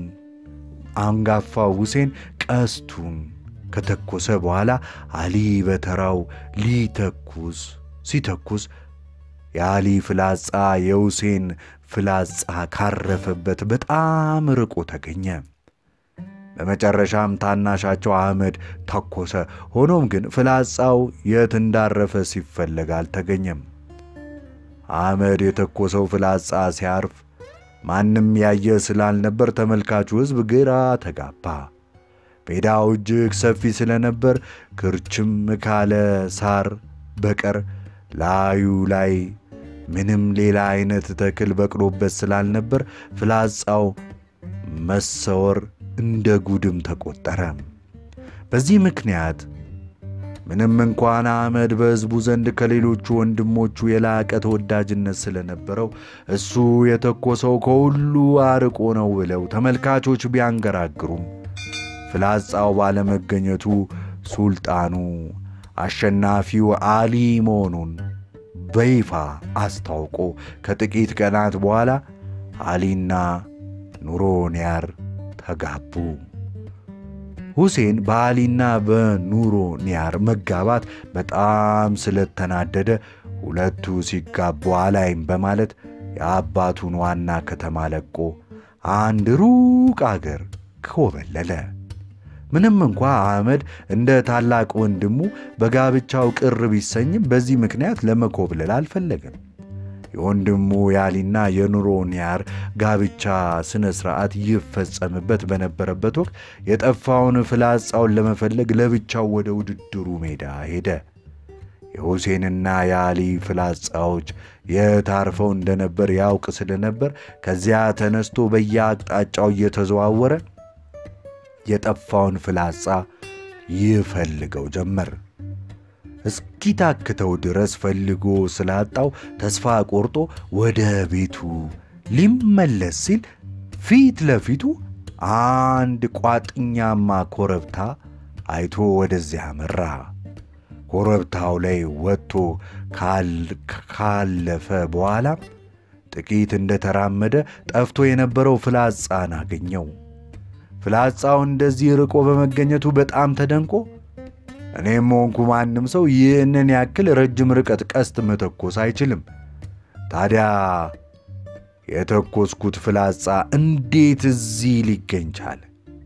[SPEAKER 1] አንጋፋው ሁሴን ቀስቱን ከተኮሰ በኋላ አሊ በተራው ሊተኩስ ሲተኩስ የአሊ ፍላጻ የሁሴን ፍላጻ ካረፈበት በጣም ርቆ ተገኘ። በመጨረሻም ታናሻቸው አህመድ ተኮሰ። ሆኖም ግን ፍላጻው የት እንዳረፈ ሲፈለግ አልተገኘም። አህመድ የተኮሰው ፍላጻ ሲያርፍ ማንም ያየ ስላልነበር ተመልካቹ ሕዝብ ግራ ተጋባ። ሜዳው እጅግ ሰፊ ስለነበር ክርችም ካለ ሳር በቀር ላዩ ላይ ምንም ሌላ አይነት ተክል በቅሎበት ስላልነበር ፍላጻው መሰወር እንደ ጉድም ተቆጠረ። በዚህ ምክንያት ምንም እንኳን አህመድ በሕዝቡ ዘንድ ከሌሎቹ ወንድሞቹ የላቀ ተወዳጅነት ስለነበረው እሱ የተኮሰው ከሁሉ አርቆ ነው ብለው ተመልካቾች ቢያንገራግሩም ፍላጻው ባለመገኘቱ ሱልጣኑ አሸናፊው አሊ መሆኑን በይፋ አስታውቆ ከጥቂት ቀናት በኋላ አሊና ኑሮንያር ተጋቡ። ሁሴን በአሊና በኑሮንያር መጋባት በጣም ስለተናደደ ሁለቱ ሲጋቡ አላይም በማለት የአባቱን ዋና ከተማ ለቆ አንድ ሩቅ አገር ኮበለለ። ምንም እንኳን አህመድ እንደ ታላቅ ወንድሙ በጋብቻው ቅር ቢሰኝም በዚህ ምክንያት ለመኮብለል አልፈለገም። የወንድሙ ያሊና የኑሮንያር ጋብቻ ስነ ስርዓት ይፈጸምበት በነበረበት ወቅት የጠፋውን ፍላጻውን ለመፈለግ ለብቻው ወደ ውድድሩ ሜዳ ሄደ። የሁሴንና ያሊ ፍላጻዎች የታርፈው እንደነበር ያውቅ ስለነበር ከዚያ ተነስቶ በየአቅጣጫው እየተዘዋወረ የጠፋውን ፍላጻ ይፈልገው ጀመር። እስኪታክተው ድረስ ፈልጎ ስላጣው ተስፋ ቆርጦ ወደ ቤቱ ሊመለስ ሲል ፊት ለፊቱ አንድ ቋጥኛማ ኮረብታ አይቶ ወደዚያ መራ። ኮረብታው ላይ ወጥቶ ካለፈ በኋላ ጥቂት እንደተራመደ ጠፍቶ የነበረው ፍላጻን አገኘው። ፍላጻው እንደዚህ ርቆ በመገኘቱ በጣም ተደንቆ እኔም ሆንኩ ማንም ሰው ይህንን ያክል ረጅም ርቀት ቀስት መተኮስ አይችልም፣ ታዲያ የተኮስኩት ፍላጻ እንዴት እዚህ ሊገኝ ቻለ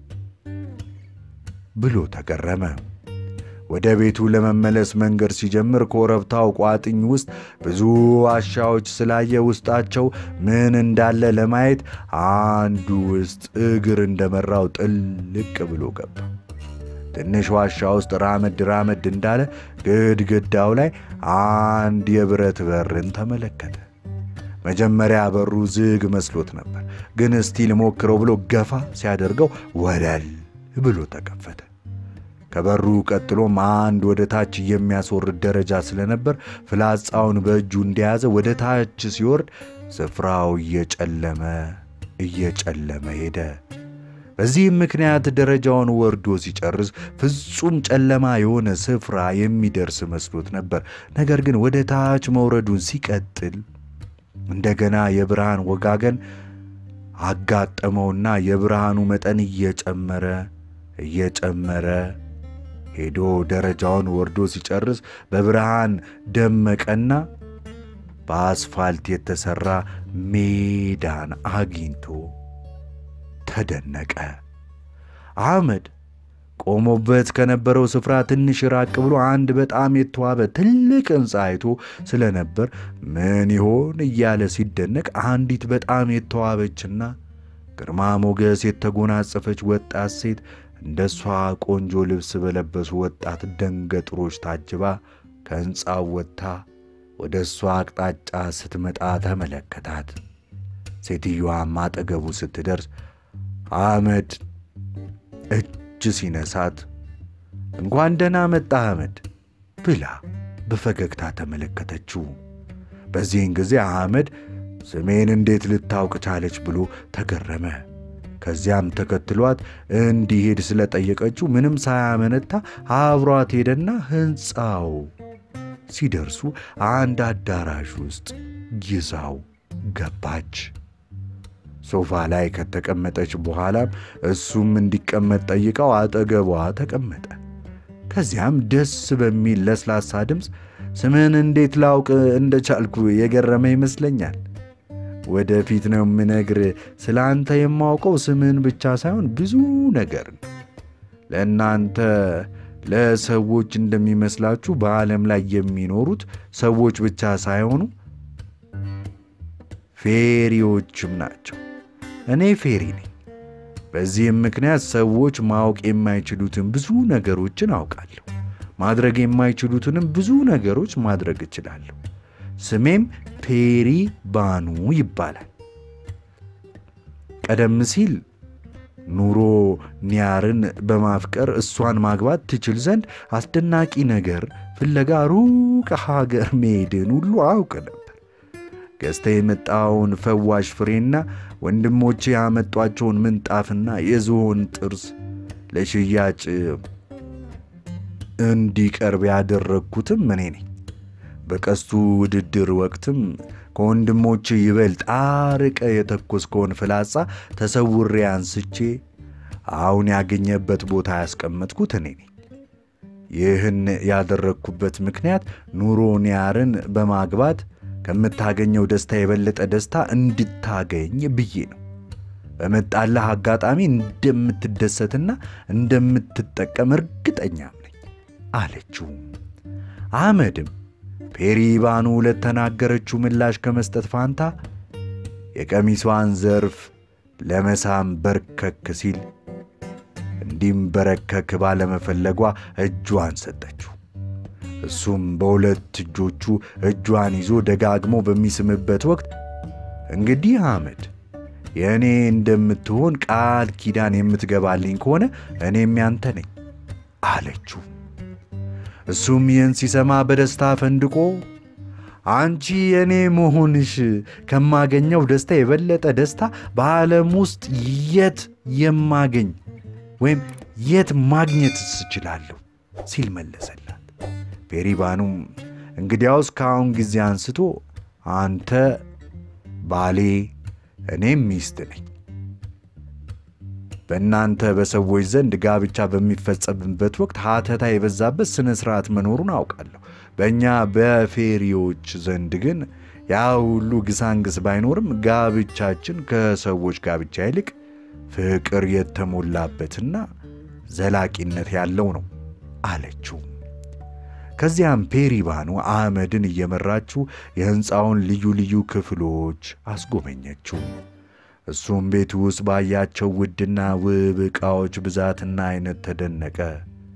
[SPEAKER 1] ብሎ ተገረመ። ወደ ቤቱ ለመመለስ መንገድ ሲጀምር ኮረብታው ቋጥኝ ውስጥ ብዙ ዋሻዎች ስላየ ውስጣቸው ምን እንዳለ ለማየት አንዱ ውስጥ እግር እንደመራው ጥልቅ ብሎ ገባ። ትንሽ ዋሻ ውስጥ ራመድ ራመድ እንዳለ ግድግዳው ላይ አንድ የብረት በርን ተመለከተ። መጀመሪያ በሩ ዝግ መስሎት ነበር፣ ግን እስቲ ልሞክረው ብሎ ገፋ ሲያደርገው ወለል ብሎ ተከፈተ። ከበሩ ቀጥሎም አንድ ወደ ታች የሚያስወርድ ደረጃ ስለነበር ፍላጻውን በእጁ እንደያዘ ወደ ታች ሲወርድ ስፍራው እየጨለመ እየጨለመ ሄደ። በዚህም ምክንያት ደረጃውን ወርዶ ሲጨርስ ፍጹም ጨለማ የሆነ ስፍራ የሚደርስ መስሎት ነበር። ነገር ግን ወደ ታች መውረዱን ሲቀጥል እንደገና የብርሃን ወጋገን አጋጠመውና የብርሃኑ መጠን እየጨመረ እየጨመረ ሄዶ ደረጃውን ወርዶ ሲጨርስ በብርሃን ደመቀና በአስፋልት የተሰራ ሜዳን አግኝቶ ተደነቀ። አህመድ ቆሞበት ከነበረው ስፍራ ትንሽ ራቅ ብሎ አንድ በጣም የተዋበ ትልቅ ሕንጻ አይቶ ስለነበር ምን ይሆን እያለ ሲደነቅ አንዲት በጣም የተዋበችና ግርማ ሞገስ የተጎናጸፈች ወጣት ሴት እንደሷ ቆንጆ ልብስ በለበሱ ወጣት ደንገጥሮች ታጅባ ከሕንጻው ወጥታ ወደሷ አቅጣጫ ስትመጣ ተመለከታት። ሴትዮዋም አጠገቡ ስትደርስ አህመድ እጅ ሲነሳት እንኳን ደህና መጣህ አህመድ ብላ በፈገግታ ተመለከተችው። በዚህን ጊዜ አህመድ ስሜን እንዴት ልታውቅ ቻለች ብሎ ተገረመ። ከዚያም ተከትሏት እንዲሄድ ስለጠየቀችው ምንም ሳያመነታ አብሯት ሄደና ሕንጻው ሲደርሱ አንድ አዳራሽ ውስጥ ይዛው ገባች። ሶፋ ላይ ከተቀመጠች በኋላም እሱም እንዲቀመጥ ጠይቀው አጠገቧ ተቀመጠ። ከዚያም ደስ በሚል ለስላሳ ድምፅ ስምን እንዴት ላውቅ እንደቻልኩ የገረመ ይመስለኛል። ወደፊት ነው ምነግር ስላንተ የማውቀው ስምን ብቻ ሳይሆን ብዙ ነገር ነው። ለእናንተ ለሰዎች እንደሚመስላችሁ በዓለም ላይ የሚኖሩት ሰዎች ብቻ ሳይሆኑ ፌሪዎችም ናቸው። እኔ ፌሪ ነኝ። በዚህም ምክንያት ሰዎች ማወቅ የማይችሉትን ብዙ ነገሮችን አውቃለሁ። ማድረግ የማይችሉትንም ብዙ ነገሮች ማድረግ እችላለሁ። ስሜም ፔሪ ባኑ ይባላል። ቀደም ሲል ኑሮ ኒያርን በማፍቀር እሷን ማግባት ትችል ዘንድ አስደናቂ ነገር ፍለጋ ሩቅ ሀገር መሄድን ሁሉ አውቅ ነበር። ገዝተ የመጣውን ፈዋሽ ፍሬና ወንድሞቼ ያመጧቸውን ምንጣፍና የዝሆን ጥርስ ለሽያጭ እንዲቀርብ ያደረግኩትም እኔ ነኝ። በቀስቱ ውድድር ወቅትም ከወንድሞቼ ይበልጥ አርቀ የተኮስከውን ፍላጻ ተሰውሬ አንስቼ አሁን ያገኘበት ቦታ ያስቀመጥኩት እኔ ነኝ። ይህን ያደረግኩበት ምክንያት ኑሮ ኒያርን በማግባት ከምታገኘው ደስታ የበለጠ ደስታ እንድታገኝ ብዬ ነው። በመጣላህ አጋጣሚ እንደምትደሰትና እንደምትጠቀም እርግጠኛ ነኝ አለችው። አህመድም ፔሪ ባኑ ለተናገረችው ምላሽ ከመስጠት ፋንታ የቀሚሷን ዘርፍ ለመሳም በርከክ ሲል እንዲንበረከክ ባለመፈለጓ እጇን ሰጠችው። እሱም በሁለት እጆቹ እጇን ይዞ ደጋግሞ በሚስምበት ወቅት እንግዲህ አህመድ የእኔ እንደምትሆን ቃል ኪዳን የምትገባልኝ ከሆነ እኔም ያንተ ነኝ አለችው። እሱም ይህን ሲሰማ በደስታ ፈንድቆ አንቺ የኔ መሆንሽ ከማገኘው ደስታ የበለጠ ደስታ በዓለም ውስጥ የት የማገኝ ወይም የት ማግኘት እችላለሁ ሲል መለሰላት። ፔሪ ባኑም እንግዲያውስ ከአሁን ጊዜ አንስቶ አንተ ባሌ እኔም ሚስት ነኝ። በእናንተ በሰዎች ዘንድ ጋብቻ በሚፈጸምበት ወቅት ሀተታ የበዛበት ስነ ስርዓት መኖሩን አውቃለሁ። በእኛ በፌሪዎች ዘንድ ግን ያ ሁሉ ግሳንግስ ባይኖርም ጋብቻችን ከሰዎች ጋብቻ ይልቅ ፍቅር የተሞላበትና ዘላቂነት ያለው ነው አለችው። ከዚያም ፔሪ ባኑ አህመድን እየመራችው የሕንጻውን ልዩ ልዩ ክፍሎች አስጎበኘችው። እሱም ቤት ውስጥ ባያቸው ውድና ውብ ዕቃዎች ብዛትና አይነት ተደነቀ።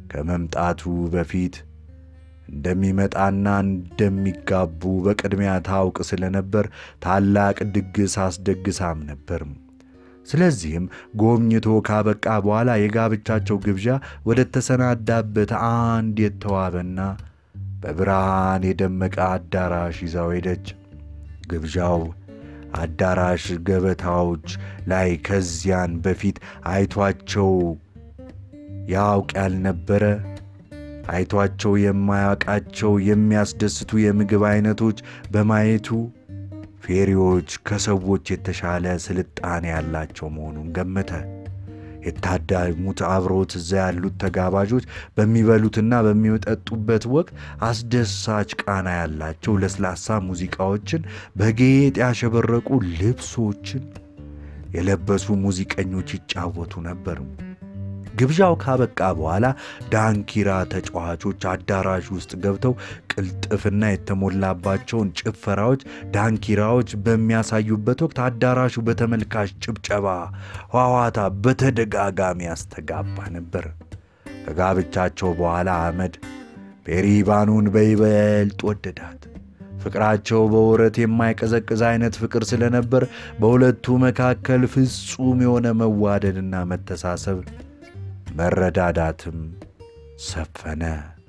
[SPEAKER 1] ከመምጣቱ በፊት እንደሚመጣና እንደሚጋቡ በቅድሚያ ታውቅ ስለነበር ታላቅ ድግስ አስደግሳም ነበር። ስለዚህም ጎብኝቶ ካበቃ በኋላ የጋብቻቸው ግብዣ ወደ ተሰናዳበት አንድ የተዋበና በብርሃን የደመቀ አዳራሽ ይዛው ሄደች። ግብዣው አዳራሽ ገበታዎች ላይ ከዚያን በፊት አይቷቸው ያውቅ ያልነበረ አይቷቸው የማያውቃቸው የሚያስደስቱ የምግብ አይነቶች በማየቱ ፌሪዎች ከሰዎች የተሻለ ስልጣኔ ያላቸው መሆኑን ገመተ። የታዳሙት አብሮት እዛ ያሉት ተጋባዦች በሚበሉትና በሚጠጡበት ወቅት አስደሳች ቃና ያላቸው ለስላሳ ሙዚቃዎችን፣ በጌጥ ያሸበረቁ ልብሶችን የለበሱ ሙዚቀኞች ይጫወቱ ነበር። ግብዣው ካበቃ በኋላ ዳንኪራ ተጫዋቾች አዳራሽ ውስጥ ገብተው ቅልጥፍና የተሞላባቸውን ጭፈራዎች፣ ዳንኪራዎች በሚያሳዩበት ወቅት አዳራሹ በተመልካች ጭብጨባ ዋዋታ በተደጋጋሚ ያስተጋባ ነበር። ከጋብቻቸው በኋላ አህመድ ፔሪባኑን በይበልጥ ወደዳት። ፍቅራቸው በወረት የማይቀዘቅዝ አይነት ፍቅር ስለነበር በሁለቱ መካከል ፍጹም የሆነ መዋደድና መተሳሰብ መረዳዳትም ሰፈነ።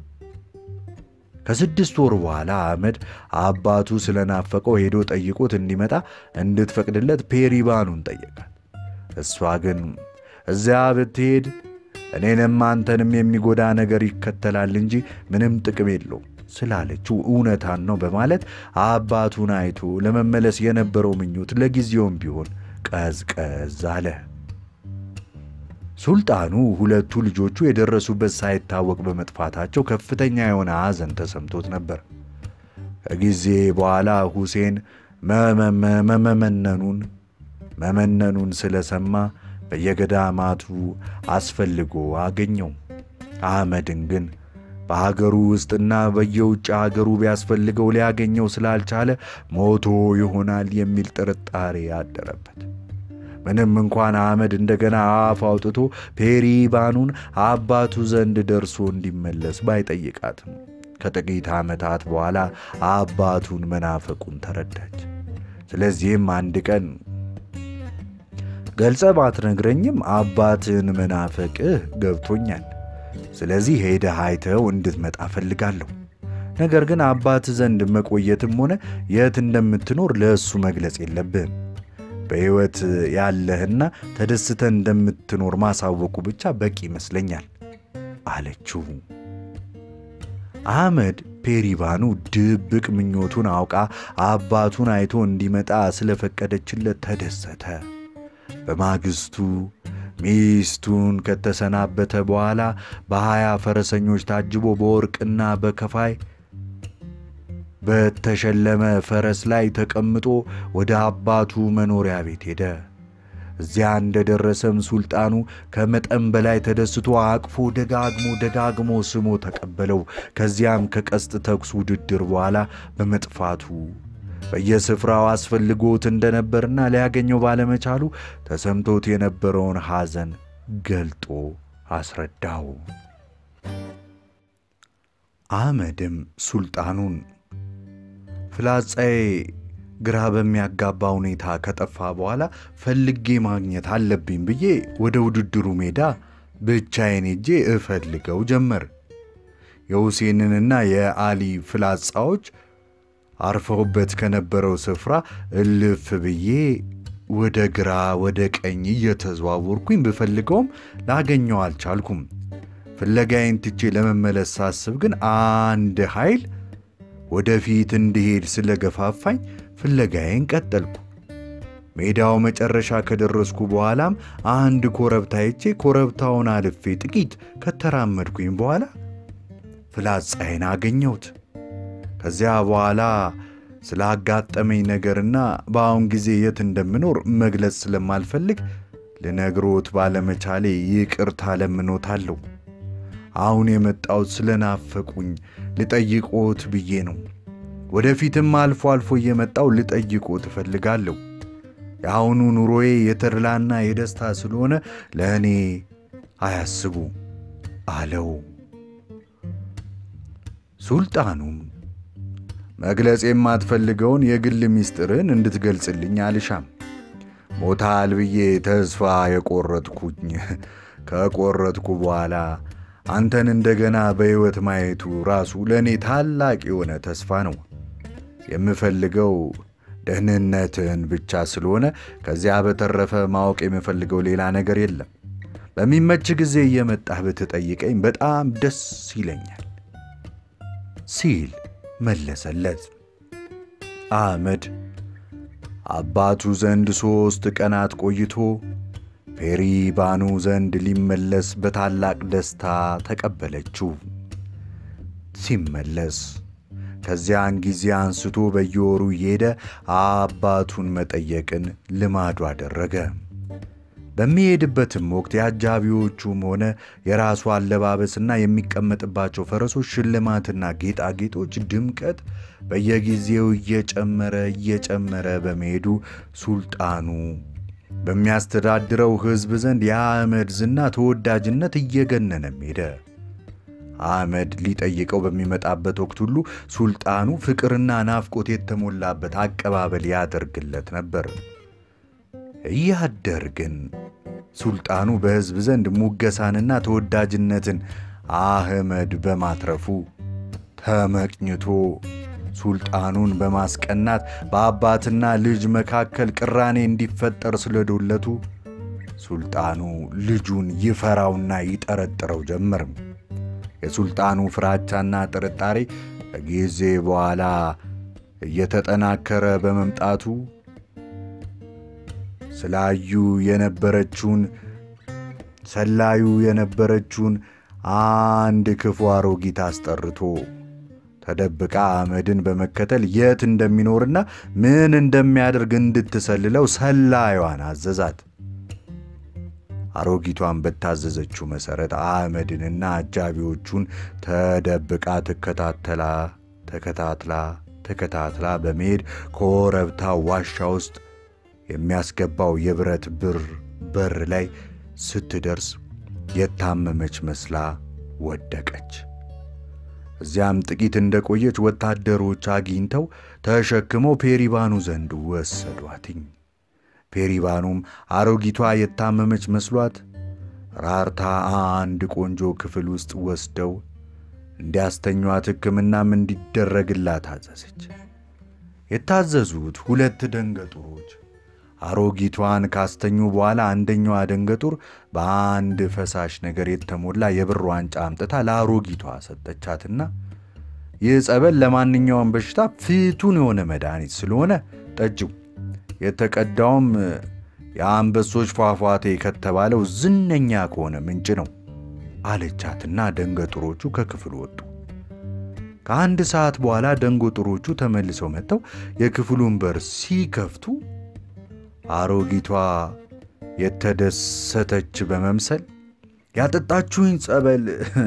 [SPEAKER 1] ከስድስት ወር በኋላ አህመድ አባቱ ስለናፈቀው ሄዶ ጠይቆት እንዲመጣ እንድትፈቅድለት ፔሪባኑን ጠየቃት። እሷ ግን እዚያ ብትሄድ እኔንም አንተንም የሚጎዳ ነገር ይከተላል እንጂ ምንም ጥቅም የለውም ስላለችው እውነታን ነው በማለት አባቱን አይቶ ለመመለስ የነበረው ምኞት ለጊዜውም ቢሆን ቀዝቀዝ አለ። ሱልጣኑ ሁለቱ ልጆቹ የደረሱበት ሳይታወቅ በመጥፋታቸው ከፍተኛ የሆነ ሐዘን ተሰምቶት ነበር። ከጊዜ በኋላ ሁሴን መመመነኑን መመነኑን ስለሰማ በየገዳማቱ አስፈልጎ አገኘው። አህመድን ግን በሀገሩ ውስጥና በየውጭ ሀገሩ ቢያስፈልገው ሊያገኘው ስላልቻለ ሞቶ ይሆናል የሚል ጥርጣሬ ያደረበት። ምንም እንኳን አህመድ እንደገና አፍ አውጥቶ ፔሪባኑን አባቱ ዘንድ ደርሶ እንዲመለስ ባይጠይቃትም ከጥቂት ዓመታት በኋላ አባቱን መናፈቁን ተረዳች። ስለዚህም አንድ ቀን ገልጸ ባትነግረኝም አባትን መናፈቅህ ገብቶኛል። ስለዚህ ሄደህ አይተው እንድትመጣ ፈልጋለሁ። ነገር ግን አባት ዘንድ መቆየትም ሆነ የት እንደምትኖር ለእሱ መግለጽ የለብህም። በሕይወት ያለህና ተደስተህ እንደምትኖር ማሳወቁ ብቻ በቂ ይመስለኛል አለችው። አህመድ ፔሪባኑ ድብቅ ምኞቱን አውቃ አባቱን አይቶ እንዲመጣ ስለፈቀደችለት ተደሰተ። በማግስቱ ሚስቱን ከተሰናበተ በኋላ በሀያ ፈረሰኞች ታጅቦ በወርቅና በከፋይ በተሸለመ ፈረስ ላይ ተቀምጦ ወደ አባቱ መኖሪያ ቤት ሄደ። እዚያ እንደደረሰም ሱልጣኑ ከመጠን በላይ ተደስቶ አቅፎ ደጋግሞ ደጋግሞ ስሞ ተቀበለው። ከዚያም ከቀስት ተኩስ ውድድር በኋላ በመጥፋቱ በየስፍራው አስፈልጎት እንደነበርና ሊያገኘው ባለመቻሉ ተሰምቶት የነበረውን ሐዘን ገልጦ አስረዳው። አህመድም ሱልጣኑን ፍላጻዬ ግራ በሚያጋባ ሁኔታ ከጠፋ በኋላ ፈልጌ ማግኘት አለብኝ ብዬ ወደ ውድድሩ ሜዳ ብቻዬን ሄጄ እፈልገው ጀመር። የሁሴንንና የአሊ ፍላጻዎች አርፈውበት ከነበረው ስፍራ እልፍ ብዬ ወደ ግራ ወደ ቀኝ እየተዘዋወርኩኝ ብፈልገውም ላገኘው አልቻልኩም። ፍለጋዬን ትቼ ለመመለስ ሳስብ ግን አንድ ኃይል ወደፊት እንድሄድ ስለገፋፋኝ ፍለጋዬን ቀጠልኩ። ሜዳው መጨረሻ ከደረስኩ በኋላም አንድ ኮረብታ አይቼ ኮረብታውን አልፌ ጥቂት ከተራመድኩኝ በኋላ ፍላጻዬን አገኘሁት። ከዚያ በኋላ ስላጋጠመኝ ነገርና በአሁን ጊዜ የት እንደምኖር መግለጽ ስለማልፈልግ ልነግሮት ባለመቻሌ ይቅርታ ለምኖታለሁ። አሁን የመጣሁት ስለናፈቁኝ ልጠይቆት ብዬ ነው። ወደፊትም አልፎ አልፎ እየመጣሁ ልጠይቆት እፈልጋለሁ። የአሁኑ ኑሮዬ የተድላና የደስታ ስለሆነ ለእኔ አያስቡ አለው። ሱልጣኑም መግለጽ የማትፈልገውን የግል ሚስጥርን እንድትገልጽልኝ አልሻም። ሞታል ብዬ ተስፋ የቆረጥኩኝ ከቆረጥኩ በኋላ አንተን እንደገና በሕይወት ማየቱ ራሱ ለኔ ታላቅ የሆነ ተስፋ ነው። የምፈልገው ደህንነትን ብቻ ስለሆነ ከዚያ በተረፈ ማወቅ የምፈልገው ሌላ ነገር የለም። በሚመች ጊዜ እየመጣህ ብትጠይቀኝ በጣም ደስ ይለኛል ሲል መለሰለት። አህመድ አባቱ ዘንድ ሶስት ቀናት ቆይቶ ፔሪ ባኑ ዘንድ ሊመለስ በታላቅ ደስታ ተቀበለችው። ሲመለስ ከዚያን ጊዜ አንስቶ በየወሩ እየሄደ አባቱን መጠየቅን ልማዱ አደረገ። በሚሄድበትም ወቅት የአጃቢዎቹም ሆነ የራሱ አለባበስና የሚቀመጥባቸው ፈረሶች ሽልማትና ጌጣጌጦች ድምቀት በየጊዜው እየጨመረ እየጨመረ በመሄዱ ሱልጣኑ በሚያስተዳድረው ሕዝብ ዘንድ የአህመድ ዝና ተወዳጅነት እየገነነም ሄደ። አህመድ ሊጠይቀው በሚመጣበት ወቅት ሁሉ ሱልጣኑ ፍቅርና ናፍቆት የተሞላበት አቀባበል ያደርግለት ነበር። እያደር ግን ሱልጣኑ በሕዝብ ዘንድ ሙገሳንና ተወዳጅነትን አህመድ በማትረፉ ተመቅኝቶ ሱልጣኑን በማስቀናት በአባትና ልጅ መካከል ቅራኔ እንዲፈጠር ስለዶለቱ ሱልጣኑ ልጁን ይፈራውና ይጠረጥረው ጀመር። የሱልጣኑ ፍራቻና ጥርጣሬ ከጊዜ በኋላ እየተጠናከረ በመምጣቱ ስላዩ የነበረችውን ሰላዩ የነበረችውን አንድ ክፉ አሮጊት አስጠርቶ ተደብቃ አህመድን በመከተል የት እንደሚኖርና ምን እንደሚያደርግ እንድትሰልለው ሰላዩዋን አዘዛት። አሮጊቷን በታዘዘችው መሰረት አህመድንና አጃቢዎቹን ተደብቃ ተከታተላ ተከታትላ ተከታትላ በመሄድ ኮረብታ ዋሻ ውስጥ የሚያስገባው የብረት በር በር ላይ ስትደርስ የታመመች መስላ ወደቀች። እዚያም ጥቂት እንደቆየች ወታደሮች አግኝተው ተሸክመው ፔሪባኑ ዘንድ ወሰዷትኝ። ፔሪባኑም አሮጊቷ የታመመች መስሏት ራርታ አንድ ቆንጆ ክፍል ውስጥ ወስደው እንዲያስተኛት ሕክምናም እንዲደረግላት አዘዘች። የታዘዙት ሁለት ደንገጡሮች አሮጊቷን ካስተኙ በኋላ አንደኛዋ ደንገጡር በአንድ ፈሳሽ ነገር የተሞላ የብር ዋንጫ አምጥታ ለአሮጊቷ ሰጠቻትና ይህ ጸበል ለማንኛውም በሽታ ፍቱን የሆነ መድኃኒት ስለሆነ ጠጪው፣ የተቀዳውም የአንበሶች ፏፏቴ ከተባለው ዝነኛ ከሆነ ምንጭ ነው አለቻትና ደንገጡሮቹ ከክፍሉ ወጡ። ከአንድ ሰዓት በኋላ ደንገጡሮቹ ተመልሰው መጥተው የክፍሉን በር ሲከፍቱ አሮጊቷ የተደሰተች በመምሰል ያጠጣችሁኝ ጸበል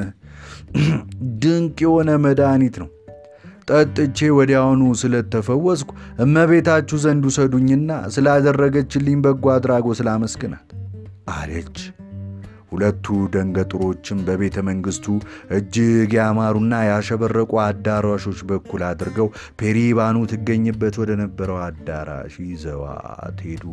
[SPEAKER 1] ድንቅ የሆነ መድኃኒት ነው፣ ጠጥቼ ወዲያውኑ ስለተፈወስኩ እመቤታችሁ ዘንድ ውሰዱኝና ስላደረገችልኝ በጎ አድራጎት ስላመስግናት አለች። ሁለቱ ደንገጡሮችም በቤተ መንግስቱ እጅግ ያማሩና ያሸበረቁ አዳራሾች በኩል አድርገው ፔሪባኑ ትገኝበት ወደ ነበረው አዳራሽ ይዘዋት ሄዱ።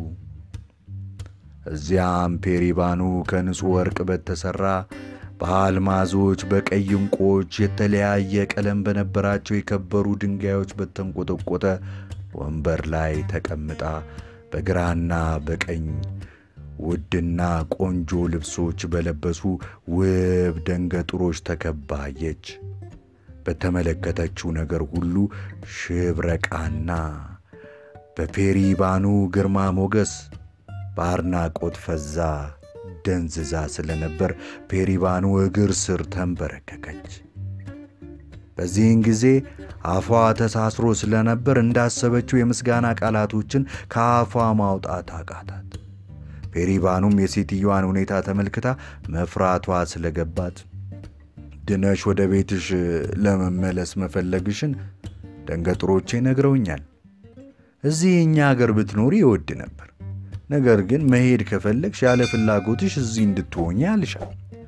[SPEAKER 1] እዚያም ፔሪባኑ ከንጹህ ወርቅ በተሰራ በአልማዞች በቀይ ዕንቁዎች የተለያየ ቀለም በነበራቸው የከበሩ ድንጋዮች በተንቆጠቆጠ ወንበር ላይ ተቀምጣ በግራና በቀኝ ውድና ቆንጆ ልብሶች በለበሱ ውብ ደንገጡሮች ተከባየች። በተመለከተችው ነገር ሁሉ ሽብረቃና በፔሪባኑ ግርማ ሞገስ በአድናቆት ፈዛ ደንዝዛ ስለነበር ፔሪባኑ እግር ስር ተንበረከከች። በዚህን ጊዜ አፏ ተሳስሮ ስለነበር እንዳሰበችው የምስጋና ቃላቶችን ከአፏ ማውጣት አቃታት። ፔሪባኑም የሴትዮዋን ሁኔታ ተመልክታ መፍራቷ ስለገባት ድነሽ ወደ ቤትሽ ለመመለስ መፈለግሽን ደንገጡሮቼ ነግረውኛል። እዚህ እኛ ሀገር ብትኖሪ ይወድ ነበር፣ ነገር ግን መሄድ ከፈለግሽ ያለ ፍላጎትሽ እዚህ እንድትሆኚ አልሻል።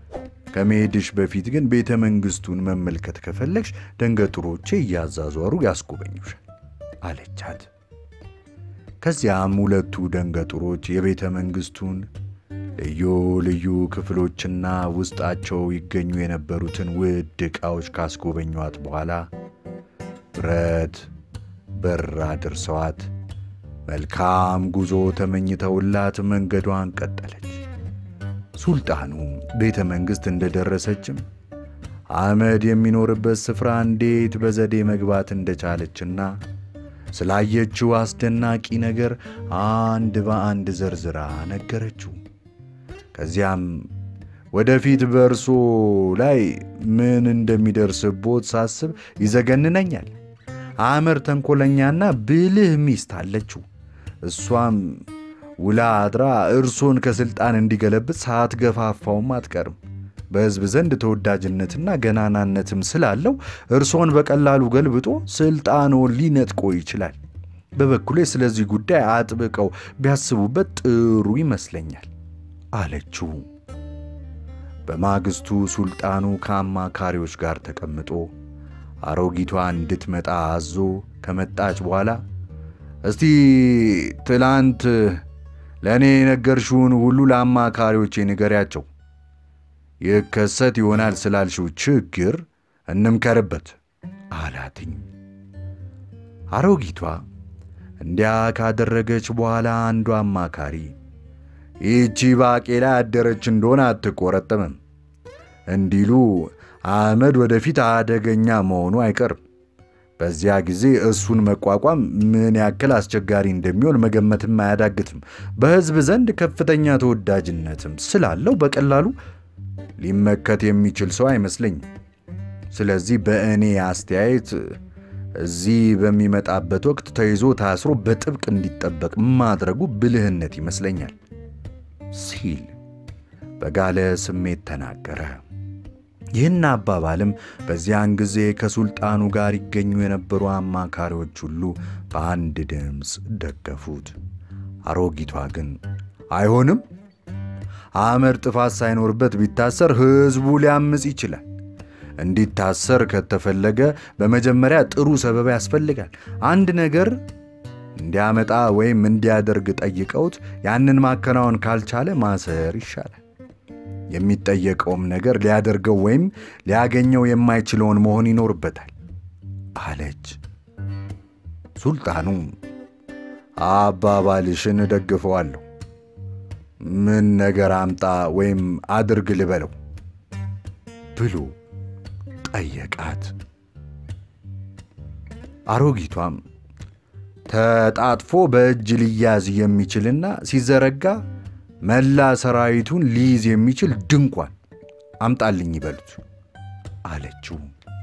[SPEAKER 1] ከመሄድሽ በፊት ግን ቤተ መንግስቱን መመልከት ከፈለግሽ ደንገጥሮቼ እያዛዟሩ ያስጎበኙሻል አለቻት። ከዚያም ሁለቱ ደንገጥሮች የቤተ መንግስቱን ልዩ ልዩ ክፍሎችና ውስጣቸው ይገኙ የነበሩትን ውድ ዕቃዎች ካስጎበኟት በኋላ ብረት በር አድርሰዋት መልካም ጉዞ ተመኝተውላት መንገዷን ቀጠለች። ሱልጣኑ ቤተ መንግስት እንደደረሰችም አህመድ የሚኖርበት ስፍራ እንዴት በዘዴ መግባት እንደቻለችና ስላየችው አስደናቂ ነገር አንድ በአንድ ዘርዝራ ነገረችው። ከዚያም ወደፊት በርሶ ላይ ምን እንደሚደርስቦት ሳስብ ይዘገንነኛል። አህመድ ተንኮለኛና ብልህ ሚስት አለችው። እሷም ውላ አድራ እርሶን ከስልጣን እንዲገለብጥ ሳትገፋፋውም አትቀርም። በሕዝብ ዘንድ ተወዳጅነትና ገናናነትም ስላለው እርሶን በቀላሉ ገልብጦ ስልጣኑን ሊነጥቆ ይችላል። በበኩሌ ስለዚህ ጉዳይ አጥብቀው ቢያስቡበት ጥሩ ይመስለኛል አለችው። በማግስቱ ሱልጣኑ ከአማካሪዎች ጋር ተቀምጦ አሮጊቷ እንድትመጣ አዞ ከመጣች በኋላ እስቲ ትላንት ለኔ ነገርሽውን ሁሉ ለአማካሪዎቼ ንገሪያቸው፣ ይከሰት ይሆናል ስላልሽው ችግር እንምከርበት አላትኝ። አሮጊቷ እንዲያ ካደረገች በኋላ አንዱ አማካሪ ይቺ ባቄላ ያደረች እንደሆነ አትቆረጥምም እንዲሉ አህመድ ወደፊት አደገኛ መሆኑ አይቀርም። በዚያ ጊዜ እሱን መቋቋም ምን ያክል አስቸጋሪ እንደሚሆን መገመትም አያዳግትም። በሕዝብ ዘንድ ከፍተኛ ተወዳጅነትም ስላለው በቀላሉ ሊመከት የሚችል ሰው አይመስለኝም። ስለዚህ በእኔ አስተያየት እዚህ በሚመጣበት ወቅት ተይዞ ታስሮ በጥብቅ እንዲጠበቅ ማድረጉ ብልህነት ይመስለኛል ሲል በጋለ ስሜት ተናገረ። ይህን አባባልም በዚያን ጊዜ ከሱልጣኑ ጋር ይገኙ የነበሩ አማካሪዎች ሁሉ በአንድ ድምፅ ደገፉት። አሮጊቷ ግን አይሆንም፣ አህመድ ጥፋት ሳይኖርበት ቢታሰር ሕዝቡ ሊያምጽ ይችላል። እንዲታሰር ከተፈለገ በመጀመሪያ ጥሩ ሰበብ ያስፈልጋል። አንድ ነገር እንዲያመጣ ወይም እንዲያደርግ ጠይቀውት ያንን ማከናወን ካልቻለ ማሰር ይሻላል። የሚጠየቀውም ነገር ሊያደርገው ወይም ሊያገኘው የማይችለውን መሆን ይኖርበታል አለች። ሱልጣኑ አባባልሽን ደግፈዋለሁ፣ ምን ነገር አምጣ ወይም አድርግ ልበለው ብሎ ጠየቃት። አሮጊቷም ተጣጥፎ በእጅ ሊያዝ የሚችልና ሲዘረጋ መላ ሰራዊቱን ሊይዝ የሚችል ድንኳን አምጣልኝ ይበሉት አለችው።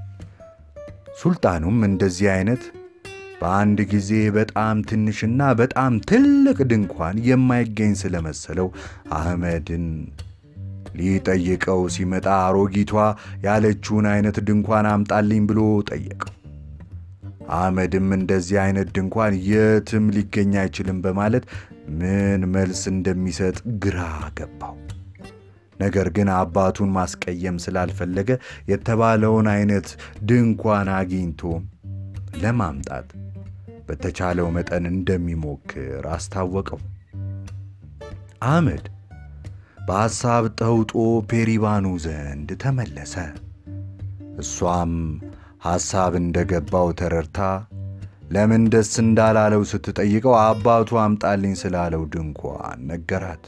[SPEAKER 1] ሱልጣኑም እንደዚህ አይነት በአንድ ጊዜ በጣም ትንሽና በጣም ትልቅ ድንኳን የማይገኝ ስለመሰለው አህመድን ሊጠይቀው ሲመጣ አሮጊቷ ያለችውን አይነት ድንኳን አምጣልኝ ብሎ ጠየቀው። አህመድም እንደዚህ አይነት ድንኳን የትም ሊገኝ አይችልም በማለት ምን መልስ እንደሚሰጥ ግራ ገባው። ነገር ግን አባቱን ማስቀየም ስላልፈለገ የተባለውን አይነት ድንኳን አግኝቶ ለማምጣት በተቻለው መጠን እንደሚሞክር አስታወቀው። አህመድ በሐሳብ ተውጦ ፔሪባኑ ዘንድ ተመለሰ። እሷም ሐሳብ እንደገባው ተረርታ ለምን ደስ እንዳላለው ስትጠይቀው አባቱ አምጣልኝ ስላለው ድንኳን ነገራት።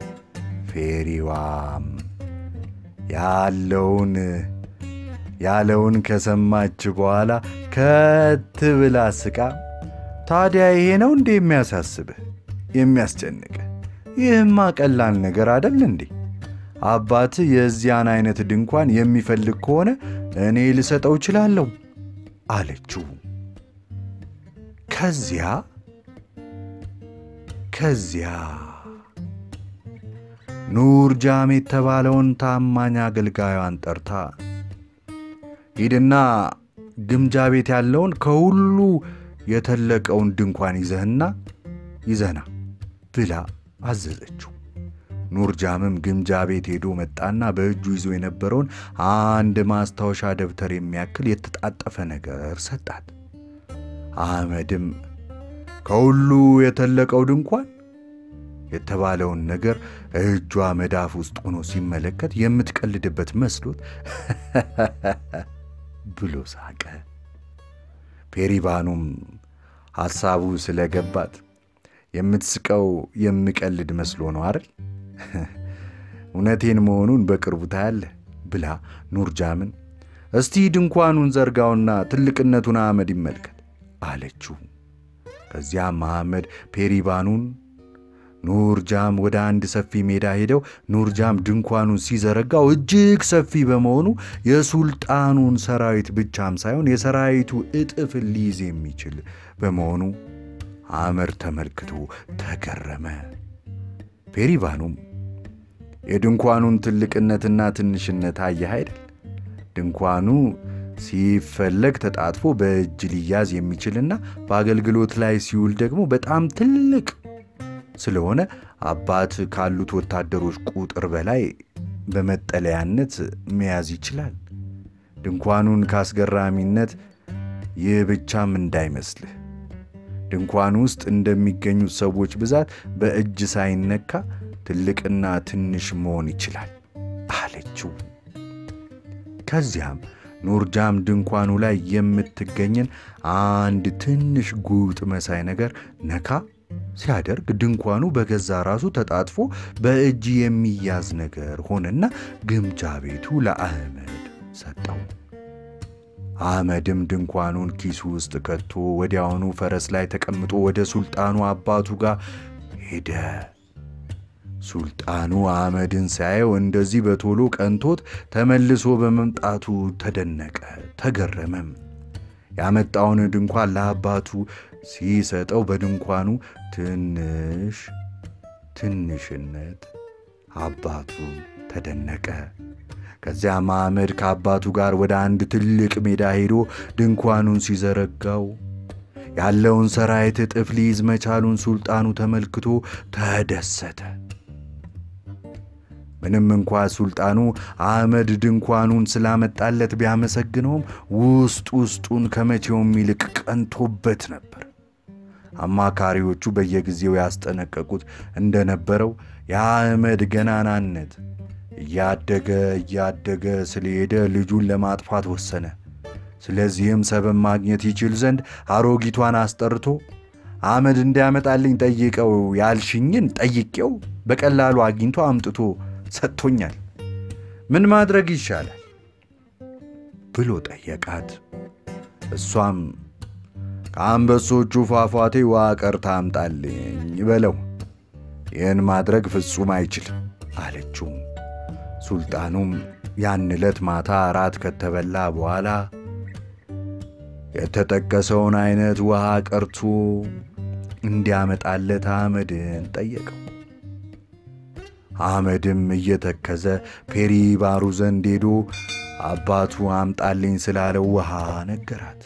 [SPEAKER 1] ፌሪዋም ያለውን ያለውን ከሰማች በኋላ ከት ብላ ስቃ ታዲያ ይሄ ነው እንዴ የሚያሳስብህ የሚያስጨንቅህ? ይህማ ቀላል ነገር አይደል እንዴ? አባት የዚያን አይነት ድንኳን የሚፈልግ ከሆነ እኔ ልሰጠው እችላለሁ አለችው። ከዚያ ከዚያ ኑር ጃም የተባለውን ታማኝ አገልጋዩን ጠርታ ሂድና ግምጃ ቤት ያለውን ከሁሉ የተለቀውን ድንኳን ይዘህና ይዘና ብላ አዘዘችው። ኑርጃምም ግምጃ ቤት ሄዶ መጣና በእጁ ይዞ የነበረውን አንድ ማስታወሻ ደብተር የሚያክል የተጣጠፈ ነገር ሰጣት። አህመድም ከሁሉ የተለቀው ድንኳን የተባለውን ነገር እጇ መዳፍ ውስጥ ሆኖ ሲመለከት የምትቀልድበት መስሎት ብሎ ሳቀ። ፔሪባኑም ሐሳቡ ስለገባት የምትስቀው የምቀልድ መስሎ ነው አይደል? እውነቴን መሆኑን በቅርቡ ታያለህ ብላ ኑርጃምን እስቲ ድንኳኑን ዘርጋውና ትልቅነቱን አህመድ ይመልከት አለችው። ከዚያም አህመድ ፔሪባኑን ኑርጃም ወደ አንድ ሰፊ ሜዳ ሄደው ኑርጃም ድንኳኑን ሲዘረጋው እጅግ ሰፊ በመሆኑ የሱልጣኑን ሰራዊት ብቻም ሳይሆን የሰራዊቱ እጥፍ ሊይዝ የሚችል በመሆኑ አህመድ ተመልክቶ ተገረመ። ፔሪባኑም የድንኳኑን ትልቅነትና ትንሽነት አየህ አይደል? ድንኳኑ ሲፈለግ ተጣጥፎ በእጅ ሊያዝ የሚችልና በአገልግሎት ላይ ሲውል ደግሞ በጣም ትልቅ ስለሆነ አባት ካሉት ወታደሮች ቁጥር በላይ በመጠለያነት መያዝ ይችላል። ድንኳኑን ካስገራሚነት ይህ ብቻም እንዳይመስልህ፣ ድንኳኑ ውስጥ እንደሚገኙት ሰዎች ብዛት በእጅ ሳይነካ ትልቅና ትንሽ መሆን ይችላል አለችው። ከዚያም ኑርጃም ድንኳኑ ላይ የምትገኝን አንድ ትንሽ ጉጥ መሳይ ነገር ነካ ሲያደርግ ድንኳኑ በገዛ ራሱ ተጣጥፎ በእጅ የሚያዝ ነገር ሆነና ግምጃ ቤቱ ለአህመድ ሰጠው። አህመድም ድንኳኑን ኪሱ ውስጥ ከቶ ወዲያውኑ ፈረስ ላይ ተቀምጦ ወደ ሱልጣኑ አባቱ ጋር ሄደ። ሱልጣኑ አህመድን ሳየው እንደዚህ በቶሎ ቀንቶት ተመልሶ በመምጣቱ ተደነቀ፣ ተገረመም። ያመጣውን ድንኳን ለአባቱ ሲሰጠው በድንኳኑ ትንሽ ትንሽነት አባቱ ተደነቀ። ከዚያም አህመድ ከአባቱ ጋር ወደ አንድ ትልቅ ሜዳ ሄዶ ድንኳኑን ሲዘረጋው ያለውን ሰራዊት እጥፍ ሊይዝ መቻሉን ሱልጣኑ ተመልክቶ ተደሰተ። ምንም እንኳን ሱልጣኑ አህመድ ድንኳኑን ስላመጣለት ቢያመሰግነውም ውስጥ ውስጡን ከመቼውም ይልቅ ቀንቶበት ነበር። አማካሪዎቹ በየጊዜው ያስጠነቀቁት እንደነበረው የአህመድ ገናናነት እያደገ እያደገ ስለሄደ ልጁን ለማጥፋት ወሰነ። ስለዚህም ሰበብ ማግኘት ይችል ዘንድ አሮጊቷን አስጠርቶ አህመድ እንዲያመጣልኝ ጠይቀው ያልሽኝን ጠይቄው በቀላሉ አግኝቶ አምጥቶ ሰጥቶኛል፣ ምን ማድረግ ይሻላል ብሎ ጠየቃት። እሷም ከአንበሶቹ ፏፏቴ ውሃ ቀርታ አምጣልኝ በለው፣ ይህን ማድረግ ፍጹም አይችልም አለችው። ሱልጣኑም ያን ዕለት ማታ ራት ከተበላ በኋላ የተጠቀሰውን አይነት ውሃ ቀርቶ እንዲያመጣለት አህመድን ጠየቀው። አህመድም እየተከዘ ፔሪባሩ ዘንድ ሄዶ አባቱ አምጣልኝ ስላለው ውሃ ነገራት።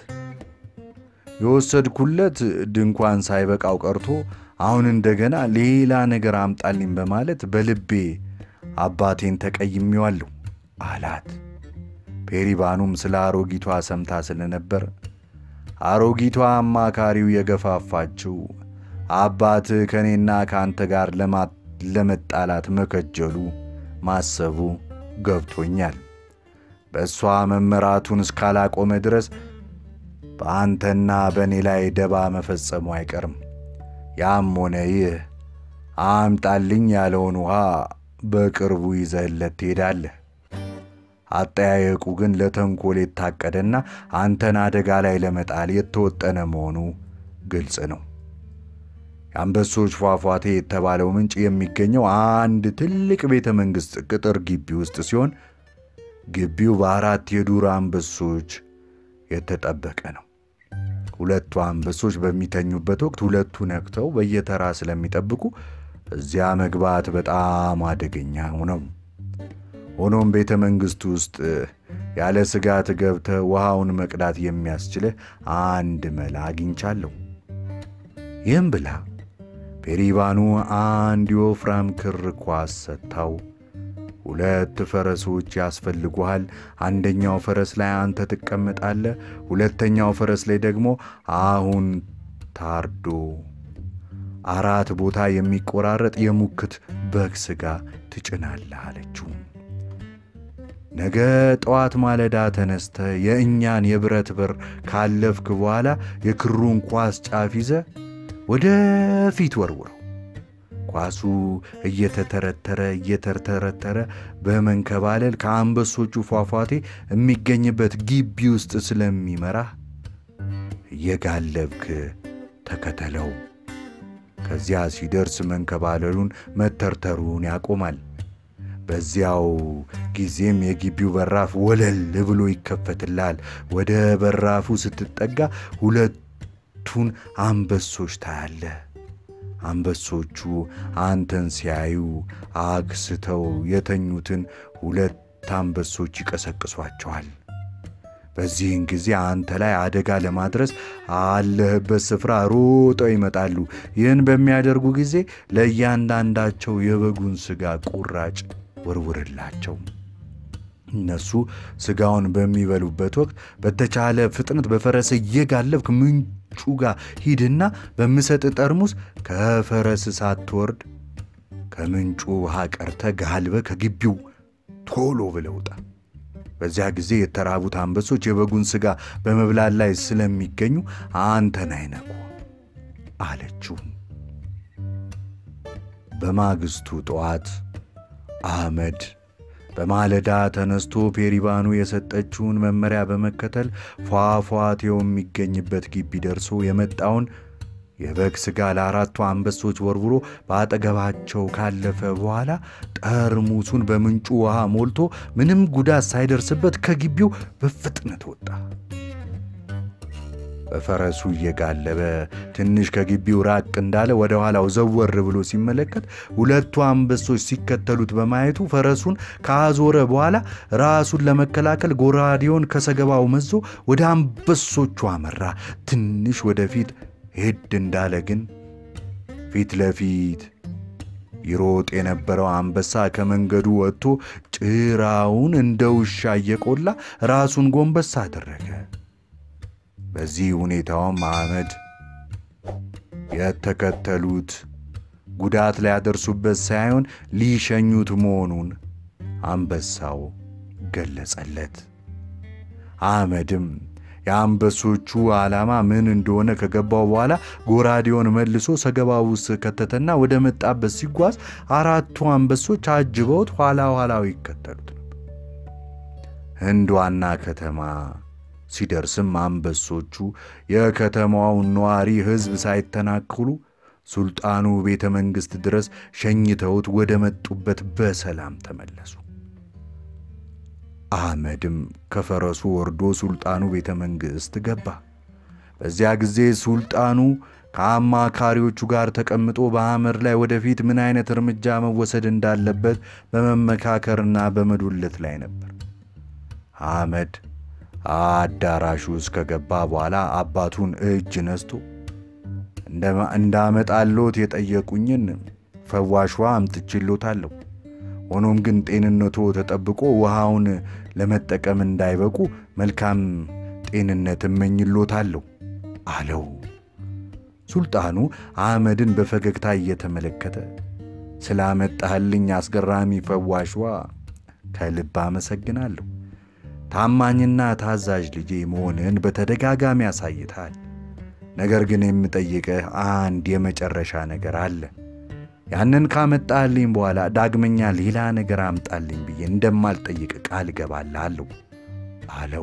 [SPEAKER 1] የወሰድኩለት ድንኳን ሳይበቃው ቀርቶ አሁን እንደገና ሌላ ነገር አምጣልኝ በማለት በልቤ አባቴን ተቀይሜዋለሁ አላት። ፔሪባኑም ስለ አሮጊቷ ሰምታ ስለነበር አሮጊቷ አማካሪው የገፋፋችው አባት ከኔና ካንተ ጋር ለመጣላት መከጀሉ ማሰቡ ገብቶኛል፣ በእሷ መመራቱን እስካላቆመ ድረስ በአንተና በእኔ ላይ ደባ መፈጸሙ አይቀርም። ያም ሆነ ይህ አምጣልኝ ያለውን ውሃ በቅርቡ ይዘህለት ትሄዳለህ። አጠያየቁ ግን ለተንኮል የታቀደና አንተን አደጋ ላይ ለመጣል የተወጠነ መሆኑ ግልጽ ነው። የአንበሶች ፏፏቴ የተባለው ምንጭ የሚገኘው አንድ ትልቅ ቤተ መንግሥት ቅጥር ግቢ ውስጥ ሲሆን ግቢው በአራት የዱር አንበሶች የተጠበቀ ነው። ሁለቱ አንበሶች በሚተኙበት ወቅት ሁለቱ ነክተው በየተራ ስለሚጠብቁ እዚያ መግባት በጣም አደገኛ ነው። ሆኖም ቤተ መንግሥቱ ውስጥ ያለ ስጋት ገብተህ ውሃውን መቅዳት የሚያስችልህ አንድ መላ አግኝቻለሁ። ይህም ብላ ፔሪባኑ አንድ የወፍራም ክር ኳስ ሰጥታው ሁለት ፈረሶች ያስፈልጉሃል፣ አንደኛው ፈረስ ላይ አንተ ትቀመጣለህ፣ ሁለተኛው ፈረስ ላይ ደግሞ አሁን ታርዶ አራት ቦታ የሚቆራረጥ የሙክት በግ ስጋ ትጭናለህ አለችው። ነገ ጠዋት ማለዳ ተነስተ የእኛን የብረት በር ካለፍክ በኋላ የክሩን ኳስ ጫፍ ይዘህ ወደ ፊት ወርውረው። ኳሱ እየተተረተረ እየተተረተረ በመንከባለል ከአንበሶቹ ፏፏቴ የሚገኝበት ግቢ ውስጥ ስለሚመራህ እየጋለብክ ተከተለው። ከዚያ ሲደርስ መንከባለሉን መተርተሩን ያቆማል። በዚያው ጊዜም የግቢው በራፍ ወለል ብሎ ይከፈትላል። ወደ በራፉ ስትጠጋ ሁለቱን አንበሶች ታያለህ። አንበሶቹ አንተን ሲያዩ አክስተው የተኙትን ሁለት አንበሶች ይቀሰቅሷቸዋል። በዚህን ጊዜ አንተ ላይ አደጋ ለማድረስ አለህበት ስፍራ ሮጠው ይመጣሉ። ይህን በሚያደርጉ ጊዜ ለእያንዳንዳቸው የበጉን ስጋ ቁራጭ ወርውርላቸው። እነሱ ስጋውን በሚበሉበት ወቅት በተቻለ ፍጥነት በፈረስ እየጋለብክ ምንጩ ጋር ሂድና በምሰጥ ጠርሙስ ከፈረስ ሳትወርድ ከምንጩ ውሃ ቀርተህ ጋልበህ ከግቢው ቶሎ ብለህ ውጣ። በዚያ ጊዜ የተራቡት አንበሶች የበጉን ስጋ በመብላት ላይ ስለሚገኙ አንተን አይነኩ አለችው። በማግስቱ ጠዋት አህመድ በማለዳ ተነስቶ ፔሪባኑ የሰጠችውን መመሪያ በመከተል ፏፏቴው የሚገኝበት ግቢ ደርሶ የመጣውን የበግ ስጋ ለአራቱ አንበሶች ወርውሮ በአጠገባቸው ካለፈ በኋላ ጠርሙሱን በምንጩ ውሃ ሞልቶ ምንም ጉዳት ሳይደርስበት ከግቢው በፍጥነት ወጣ። በፈረሱ እየጋለበ ትንሽ ከግቢው ራቅ እንዳለ ወደ ኋላው ዘወር ብሎ ሲመለከት ሁለቱ አንበሶች ሲከተሉት በማየቱ ፈረሱን ካዞረ በኋላ ራሱን ለመከላከል ጎራዴውን ከሰገባው መዞ ወደ አንበሶቹ አመራ። ትንሽ ወደፊት ሄድ እንዳለ ግን ፊት ለፊት ይሮጥ የነበረው አንበሳ ከመንገዱ ወጥቶ ጭራውን እንደ ውሻ እየቆላ ራሱን ጎንበስ አደረገ። በዚህ ሁኔታውም አህመድ የተከተሉት ጉዳት ላይ ያደርሱበት ሳይሆን ሊሸኙት መሆኑን አንበሳው ገለጸለት። አህመድም የአንበሶቹ ዓላማ ምን እንደሆነ ከገባው በኋላ ጎራዴውን መልሶ ሰገባው ውስጥ ከተተና ወደ መጣበት ሲጓዝ አራቱ አንበሶች አጅበውት ኋላ ኋላው ይከተሉት ነበር። ህንድ ዋና ከተማ ሲደርስም አንበሶቹ የከተማው ነዋሪ ህዝብ ሳይተናከሉ ሱልጣኑ ቤተ መንግስት ድረስ ሸኝተውት ወደ መጡበት በሰላም ተመለሱ። አህመድም ከፈረሱ ወርዶ ሱልጣኑ ቤተ መንግስት ገባ። በዚያ ጊዜ ሱልጣኑ ከአማካሪዎቹ ጋር ተቀምጦ በአህመድ ላይ ወደፊት ምን አይነት እርምጃ መወሰድ እንዳለበት በመመካከርና በመዶለት ላይ ነበር። አህመድ አዳራሹ ውስጥ ከገባ በኋላ አባቱን እጅ ነስቶ እንዳመጣሎት የጠየቁኝን ፈዋሽዋ አምጥቼሎታለሁ። ሆኖም ግን ጤንነቱ ተጠብቆ ውሃውን ለመጠቀም እንዳይበቁ መልካም ጤንነት እመኝሎታለሁ አለው። ሱልጣኑ አህመድን በፈገግታ እየተመለከተ ስላመጣህልኝ አስገራሚ ፈዋሽዋ ከልብ አመሰግናለሁ። ታማኝና ታዛዥ ልጄ መሆንን በተደጋጋሚ አሳይተሃል። ነገር ግን የምጠይቅህ አንድ የመጨረሻ ነገር አለ። ያንን ካመጣልኝ በኋላ ዳግመኛ ሌላ ነገር አምጣልኝ ብዬ እንደማልጠይቅ ቃል ገባልሃለሁ አለው።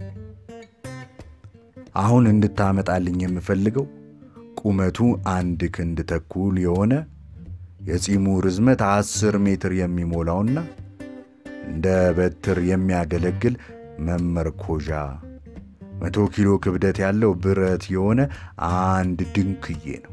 [SPEAKER 1] አሁን እንድታመጣልኝ የምፈልገው ቁመቱ አንድ ክንድ ተኩል የሆነ የጺሙ ርዝመት አስር ሜትር የሚሞላውና እንደ በትር የሚያገለግል መመርኮዣ መቶ ኪሎ ክብደት ያለው ብረት የሆነ አንድ ድንክዬ ነው።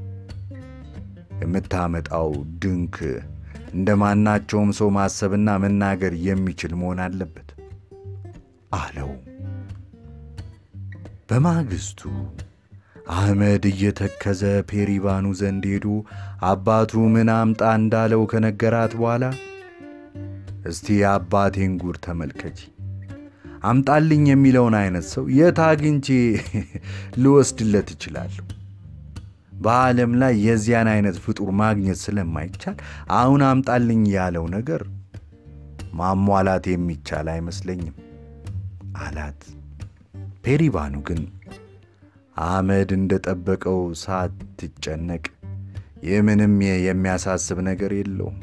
[SPEAKER 1] የምታመጣው ድንክ እንደማናቸውም ሰው ማሰብና መናገር የሚችል መሆን አለበት አለው። በማግስቱ አህመድ እየተከዘ ፔሪባኑ ዘንድ ሄዶ አባቱ ምን አምጣ እንዳለው ከነገራት በኋላ እስቲ አባቴን ጉር ተመልከቺ፣ አምጣልኝ የሚለውን አይነት ሰው የት አግኝቼ ልወስድለት እችላለሁ? በዓለም ላይ የዚያን አይነት ፍጡር ማግኘት ስለማይቻል አሁን አምጣልኝ ያለው ነገር ማሟላት የሚቻል አይመስለኝም አላት። ፔሪባኑ ግን አህመድ እንደጠበቀው ሳትጨነቅ የምንም የሚያሳስብ ነገር የለውም፣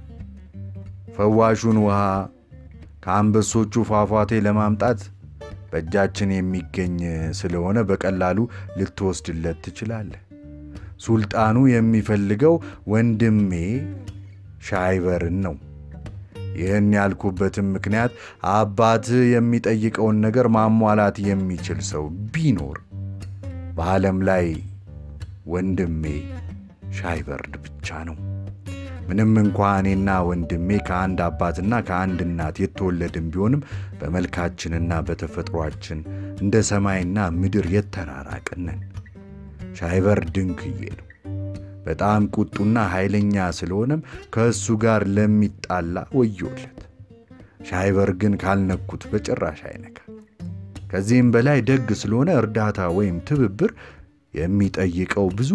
[SPEAKER 1] ፈዋሹን ውሃ ከአንበሶቹ ፏፏቴ ለማምጣት በእጃችን የሚገኝ ስለሆነ በቀላሉ ልትወስድለት ትችላለህ። ሱልጣኑ የሚፈልገው ወንድሜ ሻይበርን ነው። ይህን ያልኩበትም ምክንያት አባት የሚጠይቀውን ነገር ማሟላት የሚችል ሰው ቢኖር በዓለም ላይ ወንድሜ ሻይበርድ ብቻ ነው። ምንም እንኳን እኔና ወንድሜ ከአንድ አባትና ከአንድ እናት የተወለድን ቢሆንም በመልካችንና በተፈጥሯችን እንደ ሰማይና ምድር የተራራቅን ነን። ሻይበር ድንክዬ ነው። በጣም ቁጡና ኃይለኛ ስለሆነም ከእሱ ጋር ለሚጣላ ወዮለት። ሻይበር ግን ካልነኩት በጭራሽ አይነካ። ከዚህም በላይ ደግ ስለሆነ እርዳታ ወይም ትብብር የሚጠይቀው ብዙ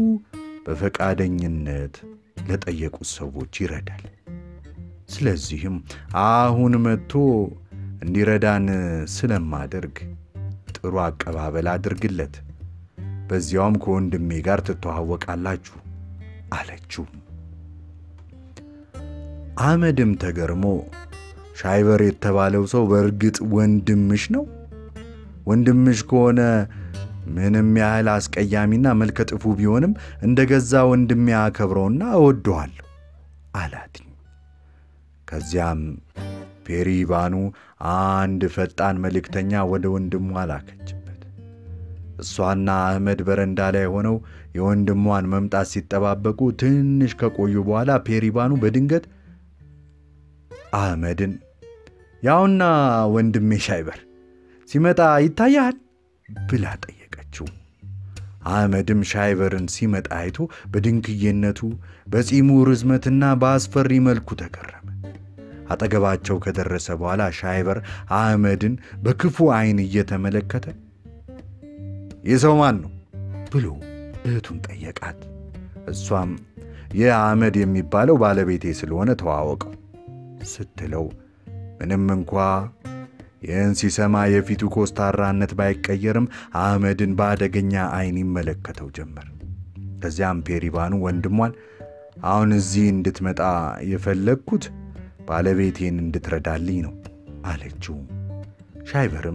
[SPEAKER 1] በፈቃደኝነት ለጠየቁት ሰዎች ይረዳል። ስለዚህም አሁን መጥቶ እንዲረዳን ስለማደርግ ጥሩ አቀባበል አድርግለት፣ በዚያውም ከወንድሜ ጋር ትተዋወቃላችሁ አለችው። አህመድም ተገርሞ ሻይበር የተባለው ሰው በእርግጥ ወንድምሽ ነው? ወንድምሽ ከሆነ ምንም ያህል አስቀያሚና መልከጥፉ ቢሆንም እንደገዛ ወንድሜ አከብረውና እወደዋለሁ አላት። ከዚያም ፔሪባኑ አንድ ፈጣን መልእክተኛ ወደ ወንድሟ ላከችበት። እሷና አህመድ በረንዳ ላይ ሆነው የወንድሟን መምጣት ሲጠባበቁ ትንሽ ከቆዩ በኋላ ፔሪባኑ በድንገት አህመድን ያውና ወንድሜ ሻይበር ሲመጣ ይታያል ብላ ጠየቀችው። አህመድም ሻይበርን ሲመጣ አይቶ በድንክዬነቱ በጺሙ ርዝመትና በአስፈሪ መልኩ ተገረመ። አጠገባቸው ከደረሰ በኋላ ሻይበር አህመድን በክፉ አይን እየተመለከተ የሰው ማን ነው ብሎ እህቱን ጠየቃት። እሷም የአህመድ የሚባለው ባለቤቴ ስለሆነ ተዋወቀው ስትለው ምንም እንኳ ይህን ሲሰማ የፊቱ ኮስታራነት ባይቀየርም አህመድን በአደገኛ አይን ይመለከተው ጀመር። ከዚያም ፔሪባኑ ወንድሟን አሁን እዚህ እንድትመጣ የፈለግኩት ባለቤቴን እንድትረዳልኝ ነው አለችው። ሻይበርም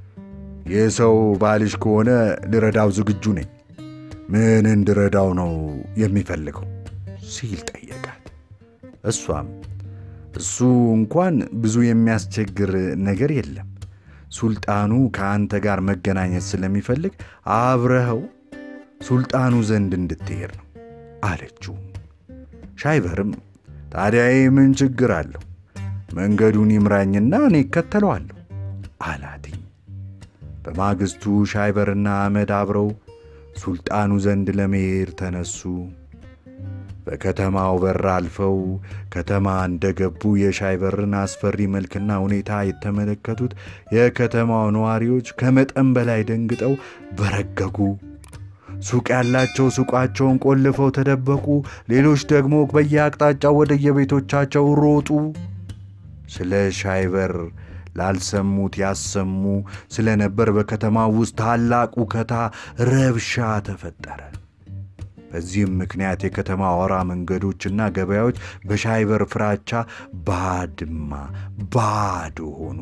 [SPEAKER 1] የሰው ባልሽ ከሆነ ልረዳው ዝግጁ ነኝ፣ ምን እንድረዳው ነው የሚፈልገው ሲል ጠየቃት። እሷም እሱ እንኳን ብዙ የሚያስቸግር ነገር የለም፣ ሱልጣኑ ከአንተ ጋር መገናኘት ስለሚፈልግ አብረኸው ሱልጣኑ ዘንድ እንድትሄድ ነው አለችው። ሻይበርም ታዲያ ምን ችግር አለው? መንገዱን ይምራኝና እኔ እከተለዋለሁ አላትኝ። በማግስቱ ሻይበርና አህመድ አብረው ሱልጣኑ ዘንድ ለመሄድ ተነሱ። በከተማው በር አልፈው ከተማ እንደገቡ የሻይበርን አስፈሪ መልክና ሁኔታ የተመለከቱት የከተማው ነዋሪዎች ከመጠን በላይ ደንግጠው በረገጉ። ሱቅ ያላቸው ሱቃቸውን ቆልፈው ተደበቁ፣ ሌሎች ደግሞ በየአቅጣጫው ወደ የቤቶቻቸው ሮጡ። ስለ ሻይበር ላልሰሙት ያሰሙ ስለነበር በከተማው ውስጥ ታላቅ ውከታ ረብሻ ተፈጠረ። በዚህም ምክንያት የከተማ አውራ መንገዶችና ገበያዎች በሻይበር ፍራቻ ባድማ ባዶ ሆኑ።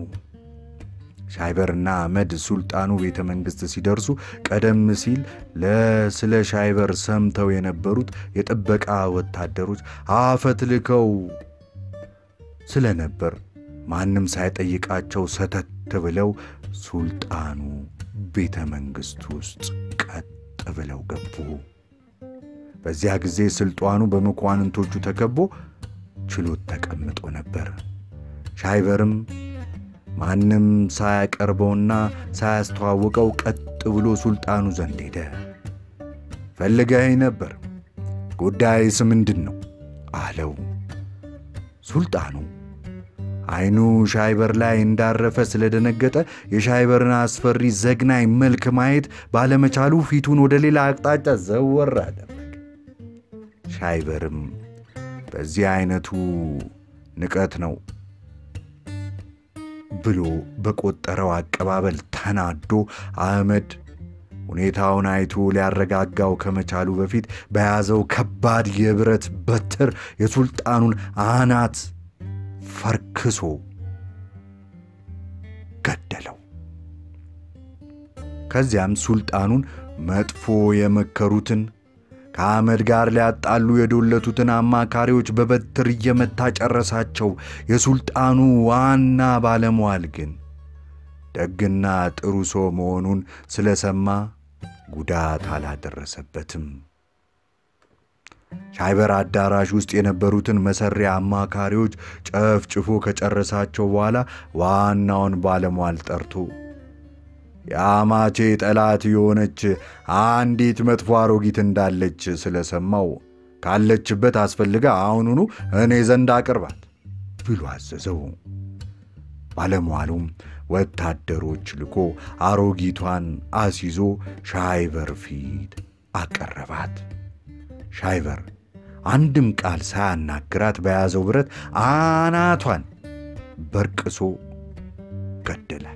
[SPEAKER 1] ሻይበርና አህመድ ሱልጣኑ ቤተ መንግሥት ሲደርሱ ቀደም ሲል ለስለ ሻይበር ሰምተው የነበሩት የጥበቃ ወታደሮች አፈትልከው ስለነበር ማንም ሳይጠይቃቸው ሰተት ብለው ሱልጣኑ ቤተ መንግሥት ውስጥ ቀጥ ብለው ገቡ። በዚያ ጊዜ ሱልጣኑ በመኳንንቶቹ ተከቦ ችሎት ተቀምጦ ነበር። ሻይበርም ማንም ሳያቀርበውና ሳያስተዋውቀው ቀጥ ሮጥ ብሎ ሱልጣኑ ዘንድ ሄደ። ፈልገኸኝ ነበር፣ ጉዳይስ ምንድን ነው አለው። ሱልጣኑ አይኑ ሻይበር ላይ እንዳረፈ ስለደነገጠ የሻይበርን አስፈሪ ዘግናኝ መልክ ማየት ባለመቻሉ ፊቱን ወደ ሌላ አቅጣጫ ዘወር አደረገ። ሻይበርም በዚህ አይነቱ ንቀት ነው ብሎ በቆጠረው አቀባበል ተናዶ አህመድ ሁኔታውን አይቶ ሊያረጋጋው ከመቻሉ በፊት በያዘው ከባድ የብረት በትር የሱልጣኑን አናት ፈርክሶ ገደለው። ከዚያም ሱልጣኑን መጥፎ የመከሩትን ከአህመድ ጋር ሊያጣሉ የዶለቱትን አማካሪዎች በበትር እየመታ ጨረሳቸው። የሱልጣኑ ዋና ባለሟል ግን ደግና ጥሩ ሰው መሆኑን ስለሰማ ጉዳት አላደረሰበትም። ሻይበር አዳራሽ ውስጥ የነበሩትን መሰሪያ አማካሪዎች ጨፍጭፎ ከጨረሳቸው በኋላ ዋናውን ባለሟል ጠርቶ ያማቼ ጠላት የሆነች አንዲት መጥፎ አሮጊት እንዳለች ስለሰማው ካለችበት አስፈልጋ አሁኑኑ እኔ ዘንድ አቅርባት ብሎ አዘዘው። ባለሟሉም ወታደሮች ልኮ አሮጊቷን አስይዞ ሻይበር ፊት አቀረባት። ሻይበር አንድም ቃል ሳያናግራት በያዘው ብረት አናቷን በርቅሶ ገደላት።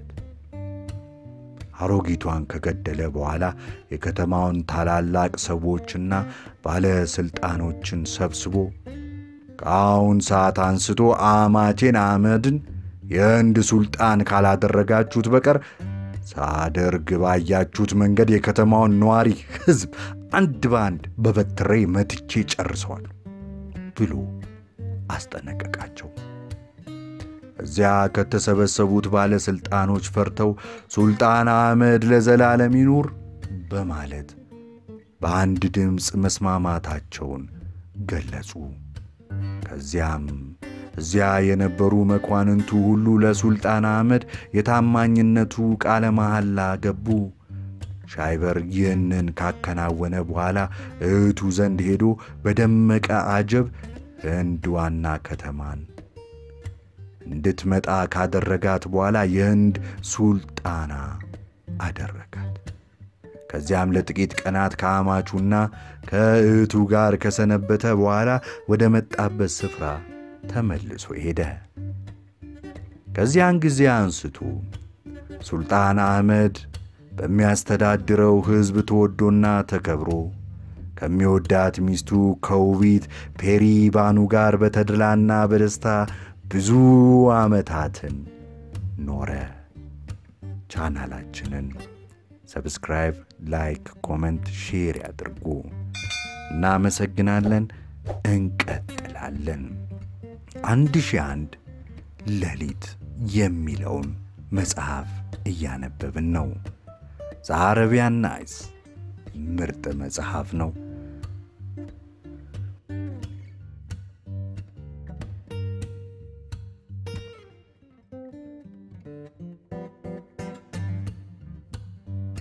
[SPEAKER 1] አሮጊቷን ከገደለ በኋላ የከተማውን ታላላቅ ሰዎችና ባለስልጣኖችን ሰብስቦ ከአሁን ሰዓት አንስቶ አማቼን አህመድን የህንድ ሱልጣን ካላደረጋችሁት በቀር ሳደርግ ባያችሁት መንገድ የከተማውን ነዋሪ ህዝብ አንድ ባንድ በበትሬ መትቼ ጨርሰዋል ብሎ አስጠነቀቃቸው። እዚያ ከተሰበሰቡት ባለስልጣኖች ፈርተው ሱልጣን አህመድ ለዘላለም ይኑር በማለት በአንድ ድምፅ መስማማታቸውን ገለጹ። ከዚያም እዚያ የነበሩ መኳንንቱ ሁሉ ለሱልጣን አህመድ የታማኝነቱ ቃለ መሐላ ገቡ። ሻይበር ይህንን ካከናወነ በኋላ እህቱ ዘንድ ሄዶ በደመቀ አጀብ ህንድ ዋና ከተማን እንድትመጣ ካደረጋት በኋላ የህንድ ሱልጣና አደረጋት። ከዚያም ለጥቂት ቀናት ከአማቹና ከእህቱ ጋር ከሰነበተ በኋላ ወደ መጣበት ስፍራ ተመልሶ ሄደ። ከዚያን ጊዜ አንስቶ ሱልጣን አህመድ በሚያስተዳድረው ህዝብ ተወዶና ተከብሮ ከሚወዳት ሚስቱ ከውቢት ፔሪ ባኑ ጋር በተድላና በደስታ ብዙ ዓመታትን ኖረ። ቻናላችንን ሰብስክራይብ፣ ላይክ፣ ኮሜንት፣ ሼር ያድርጉ። እናመሰግናለን። እንቀጥላለን። አንድ ሺህ አንድ ሌሊት የሚለውን መጽሐፍ እያነበብን ነው። ዘ አረቢያን ናይትስ ምርጥ መጽሐፍ ነው።